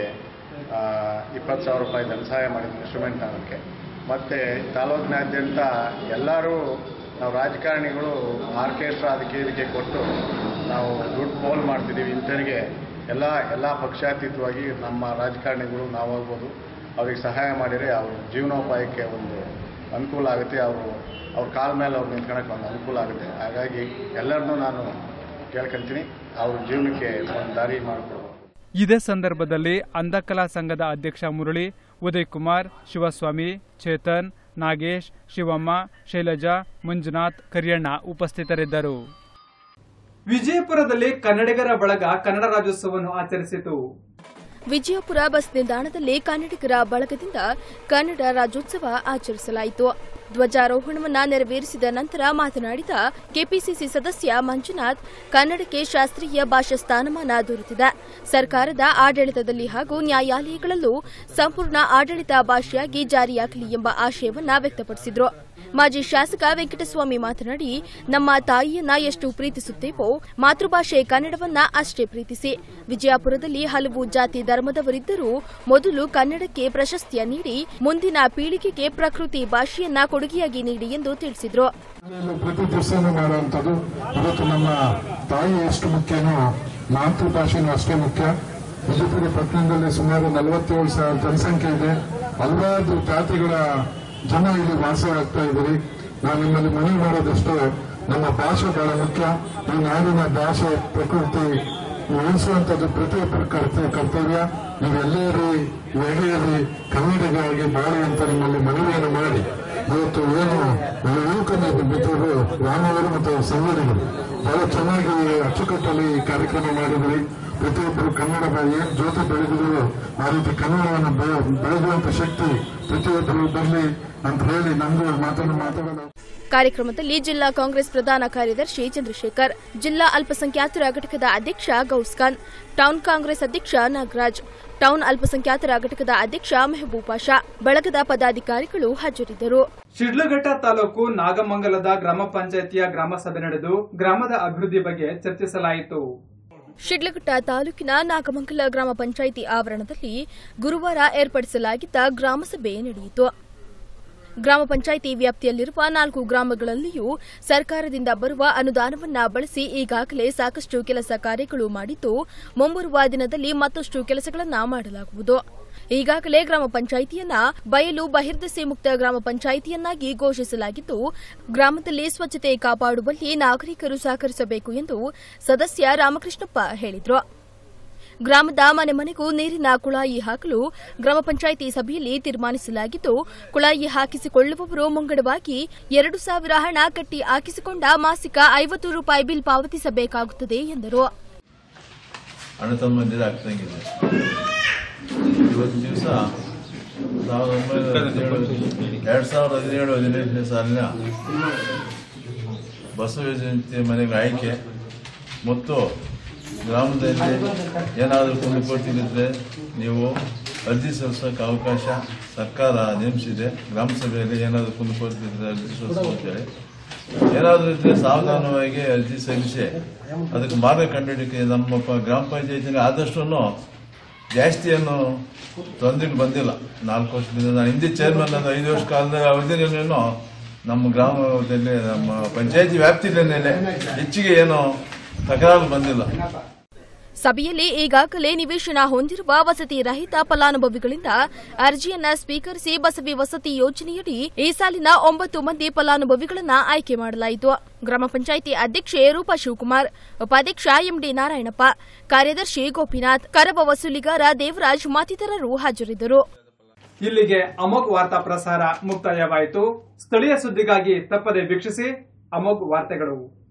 20,000 ರೂಪಾಯಿ ಧನ ಸಹಾಯ ಮಾಡಿದ ಇನ್ಸ್ಟ್ರೂಮೆಂಟ್ ತಗೋಕ್ಕೆ. ಮತ್ತು ತಾಲೂಕಿನಾದ್ಯಂತ ಎಲ್ಲರೂ ನಾವು ರಾಜಕಾರಣಿಗಳು ಆರ್ಕೆಸ್ಟ್ರಾ ಅದಕ್ಕೆ ಇದಕ್ಕೆ ಕೊಟ್ಟು ನಾವು ದುಡ್ಡು ಪೋಲ್ ಮಾಡ್ತಿದ್ದೀವಿ. ಇಂಥವರಿಗೆ ಎಲ್ಲ ಪಕ್ಷಾತೀತವಾಗಿ ನಮ್ಮ ರಾಜಕಾರಣಿಗಳು ನಾವಾಗ್ಬೋದು ಅವ್ರಿಗೆ ಸಹಾಯ ಮಾಡಿದರೆ ಅವ್ರ ಜೀವನೋಪಾಯಕ್ಕೆ ಒಂದು ಅನುಕೂಲ ಆಗುತ್ತೆ. ಅವ್ರ ಕಾಲ ಮೇಲೆ ಅವ್ರು ನಿಂತ್ಕೊಳ್ಳೋಕೆ ಒಂದು ಅನುಕೂಲ ಆಗುತ್ತೆ. ಹಾಗಾಗಿ ಎಲ್ಲರನ್ನೂ ನಾನು ಕೇಳ್ಕೊಂತೀನಿ, ಅವ್ರ ಜೀವನಕ್ಕೆ ಒಂದು ದಾರಿ ಮಾಡಿಕೊಡ್ಬೋದು. ಇದೇ ಸಂದರ್ಭದಲ್ಲಿ ಅಂಧಕಲಾ ಸಂಘದ ಅಧ್ಯಕ್ಷ ಮುರಳಿ, ಉದಯ್ ಕುಮಾರ್, ಶಿವಸ್ವಾಮಿ, ಚೇತನ್, ನಾಗೇಶ್, ಶಿವಮ್ಮ, ಶೈಲಜಾ, ಮಂಜುನಾಥ್, ಕರಿಯಣ್ಣ ಉಪಸ್ಥಿತರಿದ್ದರು. ವಿಜಯಪುರದಲ್ಲಿ ಕನ್ನಡಿಗರ ಬಳಗ ಕನ್ನಡ ರಾಜ್ಯೋತ್ಸವವನ್ನು ಆಚರಿಸಿತು. ವಿಜಯಪುರ ಬಸ್ ನಿಲ್ದಾಣದಲ್ಲಿ ಕನ್ನಡಿಗರ ಬಳಗದಿಂದ ಕನ್ನಡ ರಾಜ್ಯೋತ್ಸವ ಆಚರಿಸಲಾಯಿತು. ಧ್ವಜಾರೋಹಣವನ್ನು ನೆರವೇರಿಸಿದ ನಂತರ ಮಾತನಾಡಿದ ಕೆಪಿಸಿಸಿ ಸದಸ್ಯ ಮಂಜುನಾಥ್, ಕನ್ನಡಕ್ಕೆ ಶಾಸ್ತ್ರೀಯ ಭಾಷಾ ಸ್ಥಾನಮಾನ ದೊರೆತಿದೆ. ಸರ್ಕಾರದ ಆಡಳಿತದಲ್ಲಿ ಹಾಗೂ ನ್ಯಾಯಾಲಯಗಳಲ್ಲೂ ಸಂಪೂರ್ಣ ಆಡಳಿತ ಭಾಷೆಯಾಗಿ ಜಾರಿಯಾಗಲಿ ಎಂಬ ಆಶಯವನ್ನ ವ್ಯಕ್ತಪಡಿಸಿದರು. ಮಾಜಿ ಶಾಸಕ ವೆಂಕಟಸ್ವಾಮಿ ಮಾತನಾಡಿ, ನಮ್ಮ ತಾಯಿಯನ್ನ ಎಷ್ಟು ಪ್ರೀತಿಸುತ್ತೇವೋ ಮಾತೃಭಾಷೆ ಕನ್ನಡವನ್ನ ಅಷ್ಟೇ ಪ್ರೀತಿಸಿ. ವಿಜಯಪುರದಲ್ಲಿ ಹಲವು ಜಾತಿ ಧರ್ಮದವರಿದ್ದರೂ ಮೊದಲು ಕನ್ನಡಕ್ಕೆ ಪ್ರಶಸ್ತಿಯ ನೀಡಿ ಮುಂದಿನ ಪೀಳಿಗೆಗೆ ಪ್ರಕೃತಿ ಭಾಷೆಯನ್ನ ಕೊಡುಗೆಯಾಗಿ ನೀಡಿ ಎಂದು ತಿಳಿಸಿದರು. ಪ್ರತಿ ದಿವಸನೂ ಮಾಡುವಂಥದ್ದು ಇವತ್ತು ನಮ್ಮ ತಾಯಿ ಎಷ್ಟು ಮುಖ್ಯನೋ ಮಾತೃಭಾಷೆನೂ ಅಷ್ಟೇ ಮುಖ್ಯ. ವಿಜಯಪುರ ಪಟ್ಟಣದಲ್ಲಿ ಸುಮಾರು 47,000 ಜನಸಂಖ್ಯೆ ಇದೆ. ಹಲವಾರು ಜಾತಿಗಳ ಜನ ಇಲ್ಲಿ ವಾಸ ಆಗ್ತಾ ಇದ್ದೀರಿ. ನಾವು ನಿಮ್ಮಲ್ಲಿ ಮನವಿ ಮಾಡೋದಷ್ಟು ನಮ್ಮ ಭಾಷೆ ಬಹಳ ಮುಖ್ಯ. ಈ ನಾಡಿನ ಭಾಷೆ ಪ್ರಕೃತಿ ಉಳಿಸುವಂಥದ್ದು ಪ್ರತಿಯೊಬ್ಬರ ಕರ್ತವ್ಯ. ನೀವೆಲ್ಲೇ ಇರಿ, ಎಲ್ಲಿ ಇರಿ, ಕನ್ನಡಿಗರಾಗಿ ಬಾಳಿ ಅಂತ ನಿಮ್ಮಲ್ಲಿ ಮನವಿಯನ್ನು ಮಾಡಿ ಇವತ್ತು ಏನು ಯುವಕನ ಮಿತ್ರರು ರಾಮವರು ಮತ್ತು ಸಂಗಡಿಗರು ಬಹಳ ಚೆನ್ನಾಗಿ ಅಚ್ಚುಕಟ್ಟಲ್ಲಿ ಈ ಕಾರ್ಯಕ್ರಮ ಮಾಡಿದ್ರಿ. ಪ್ರತಿಯೊಬ್ಬರು ಕನ್ನಡ ಏನು ಜ್ಯೋತಿ ಬೆಳೆದಿದ್ರು ಆ ರೀತಿ ಕನ್ನಡವನ್ನು ಬೆಳೆಯುವಂತ ಶಕ್ತಿ ಪ್ರತಿಯೊಬ್ಬರು ಬರಲಿ ಅಂತ ಹೇಳಿ ನಮಗೂ ಮಾತಾಡೋಣ. ಕಾರ್ಯಕ್ರಮದಲ್ಲಿ ಜಿಲ್ಲಾ ಕಾಂಗ್ರೆಸ್ ಪ್ರಧಾನ ಕಾರ್ಯದರ್ಶಿ ಚಂದ್ರಶೇಖರ್, ಜಿಲ್ಲಾ ಅಲ್ಪಸಂಖ್ಯಾತರ ಘಟಕದ ಅಧ್ಯಕ್ಷ ಗೌಸ್ಖಾನ್, ಟೌನ್ ಕಾಂಗ್ರೆಸ್ ಅಧ್ಯಕ್ಷ ನಾಗರಾಜ್, ಟೌನ್ ಅಲ್ಪಸಂಖ್ಯಾತರ ಘಟಕದ ಅಧ್ಯಕ್ಷ ಮೆಹಬೂಬ್ ಪಾಷಾ, ಬಳಗದ ಪದಾಧಿಕಾರಿಗಳು ಹಾಜರಿದ್ದರು. ಶಿಡ್ಲಘಟ್ಟ ತಾಲೂಕು ನಾಗಮಂಗಲದ ಗ್ರಾಮ ಪಂಚಾಯಿತಿಯ ಗ್ರಾಮ ಸಭೆ ನಡೆದು ಗ್ರಾಮದ ಅಭಿವೃದ್ಧಿ ಬಗ್ಗೆ ಚರ್ಚಿಸಲಾಯಿತು. ಶಿಡ್ಲಘಟ್ಟ ತಾಲೂಕಿನ ನಾಗಮಂಗಲ ಗ್ರಾಮ ಪಂಚಾಯಿತಿ ಆವರಣದಲ್ಲಿ ಗುರುವಾರ ಏರ್ಪಡಿಸಲಾಗಿದ್ದ ಗ್ರಾಮ ಸಭೆ ನಡೆಯಿತು. ಗ್ರಾಮ ಪಂಚಾಯಿತಿ ವ್ಯಾಪ್ತಿಯಲ್ಲಿರುವ 4 ಗ್ರಾಮಗಳಲ್ಲಿಯೂ ಸರ್ಕಾರದಿಂದ ಬರುವ ಅನುದಾನವನ್ನ ಬಳಸಿ ಈಗಾಗಲೇ ಸಾಕಷ್ಟು ಕೆಲಸ ಕಾರ್ಯಗಳು ಮಾಡಿದ್ದು, ಮುಂಬರುವ ದಿನದಲ್ಲಿ ಮತ್ತಷ್ಟು ಕೆಲಸಗಳನ್ನು ಮಾಡಲಾಗುವುದು. ಈಗಾಗಲೇ ಗ್ರಾಮ ಪಂಚಾಯಿತಿಯನ್ನ ಬಯಲು ಬಹಿರ್ದೆಸೆ ಮುಕ್ತ ಗ್ರಾಮ ಪಂಚಾಯಿತಿಯನ್ನಾಗಿ ಘೋಷಿಸಲಾಗಿದ್ದು, ಗ್ರಾಮದಲ್ಲಿ ಸ್ವಚ್ಛತೆ ಕಾಪಾಡುವಲ್ಲಿ ನಾಗರಿಕರು ಸಹಕರಿಸಬೇಕು ಎಂದು ಸದಸ್ಯ ರಾಮಕೃಷ್ಣಪ್ಪ ಹೇಳಿದರು. ಗ್ರಾಮದ ಮನೆ ಮನೆಗೂ ನೀರಿನ ಕುಳಾಯಿ ಹಾಕಲು ಗ್ರಾಮ ಪಂಚಾಯಿತಿ ಸಭೆಯಲ್ಲಿ ತೀರ್ಮಾನಿಸಲಾಗಿದ್ದು, ಕುಳಾಯಿ ಹಾಕಿಸಿಕೊಳ್ಳುವವರು ಮುಂಗಡವಾಗಿ 2,000 ಹಣ ಕಟ್ಟಿ ಹಾಕಿಸಿಕೊಂಡ ಮಾಸಿಕ 50 ರೂಪಾಯಿ ಬಿಲ್ ಪಾವತಿಸಬೇಕಾಗುತ್ತದೆ ಎಂದರು. ಇವತ್ತು ದಿವಸ 2017-18 ಸಾಲಿನ ಬಸವ ಜಯಂತಿ ಮನೆಗಳ ಆಯ್ಕೆ ಮತ್ತು ಗ್ರಾಮದಲ್ಲಿ ಏನಾದರೂ ಕುಂದುಕೊರತೆಗಳಿದ್ರೆ ನೀವು ಅರ್ಜಿ ಸಲ್ಲಿಸೋಕೆ ಅವಕಾಶ ಸರ್ಕಾರ ನೇಮಿಸಿದೆ. ಗ್ರಾಮ ಸಭೆಯಲ್ಲಿ ಏನಾದರೂ ಕುಂದುಕೊರತೆಗಳಿದ್ರೆ ಅರ್ಜಿ ಸಲ್ಲಿಸೋಅಂತೇಳಿ ಏನಾದರೂ ಇದ್ರೆ ಸಾವಧಾನವಾಗಿ ಅರ್ಜಿ ಸಲ್ಲಿಸಿ ಅದಕ್ಕೆ ಮಾರ್ಗ ಕಂಡುಹಿಡಿಕೆ ನಮ್ಮ ಗ್ರಾಮ ಪಂಚಾಯತಿಗೆ ಆದಷ್ಟು ಜಾಸ್ತಿ ಏನು ತೊಂದರೆ ಬಂದಿಲ್ಲ. 4 ವರ್ಷದಿಂದ ನಾನು ಹಿಂದೆ ಚೇರ್ಮನ್ 5 ವರ್ಷ ಕಾಲದ ಅವಧಿಯಲ್ಲೇನೋ ನಮ್ಮ ಗ್ರಾಮದಲ್ಲಿ ನಮ್ಮ ಪಂಚಾಯತಿ ವ್ಯಾಪ್ತಿಯಲ್ಲೇನೆ ಹೆಚ್ಚಿಗೆ ಏನು ತಕರಾರು ಬಂದಿಲ್ಲ. ಸಭೆಯಲ್ಲಿ ಈಗಾಗಲೇ ನಿವೇಶನ ಹೊಂದಿರುವ ವಸತಿ ರಹಿತ ಫಲಾನುಭವಿಗಳಿಂದ ಅರ್ಜಿಯನ್ನ ಸ್ವೀಕರಿಸಿ ಬಸವಿ ವಸತಿ ಯೋಜನೆಯಡಿ ಈ ಸಾಲಿನ 9 ಮಂದಿ ಫಲಾನುಭವಿಗಳನ್ನು ಆಯ್ಕೆ ಮಾಡಲಾಯಿತು. ಗ್ರಾಮ ಪಂಚಾಯಿತಿ ಅಧ್ಯಕ್ಷೆ ರೂಪಾ ಶಿವಕುಮಾರ್, ಉಪಾಧ್ಯಕ್ಷ ಎಂಡಿ ನಾರಾಯಣಪ್ಪ, ಕಾರ್ಯದರ್ಶಿ ಗೋಪಿನಾಥ್, ಕರಬ ವಸೂಲಿಗಾರ ದೇವರಾಜ್ ಮತ್ತಿತರರು ಹಾಜರಿದ್ದರು. ಇಲ್ಲಿಗೆ ಅಮೋಘ್ ವಾರ್ತಾ ಪ್ರಸಾರ ಮುಕ್ತಾಯವಾಯಿತು. ಸ್ಥಳೀಯ ಸುದ್ದಿಗಾಗಿ ತಪ್ಪದೆ ವೀಕ್ಷಿಸಿ ಅಮೋಘ್ ವಾರ್ತೆಗಳು.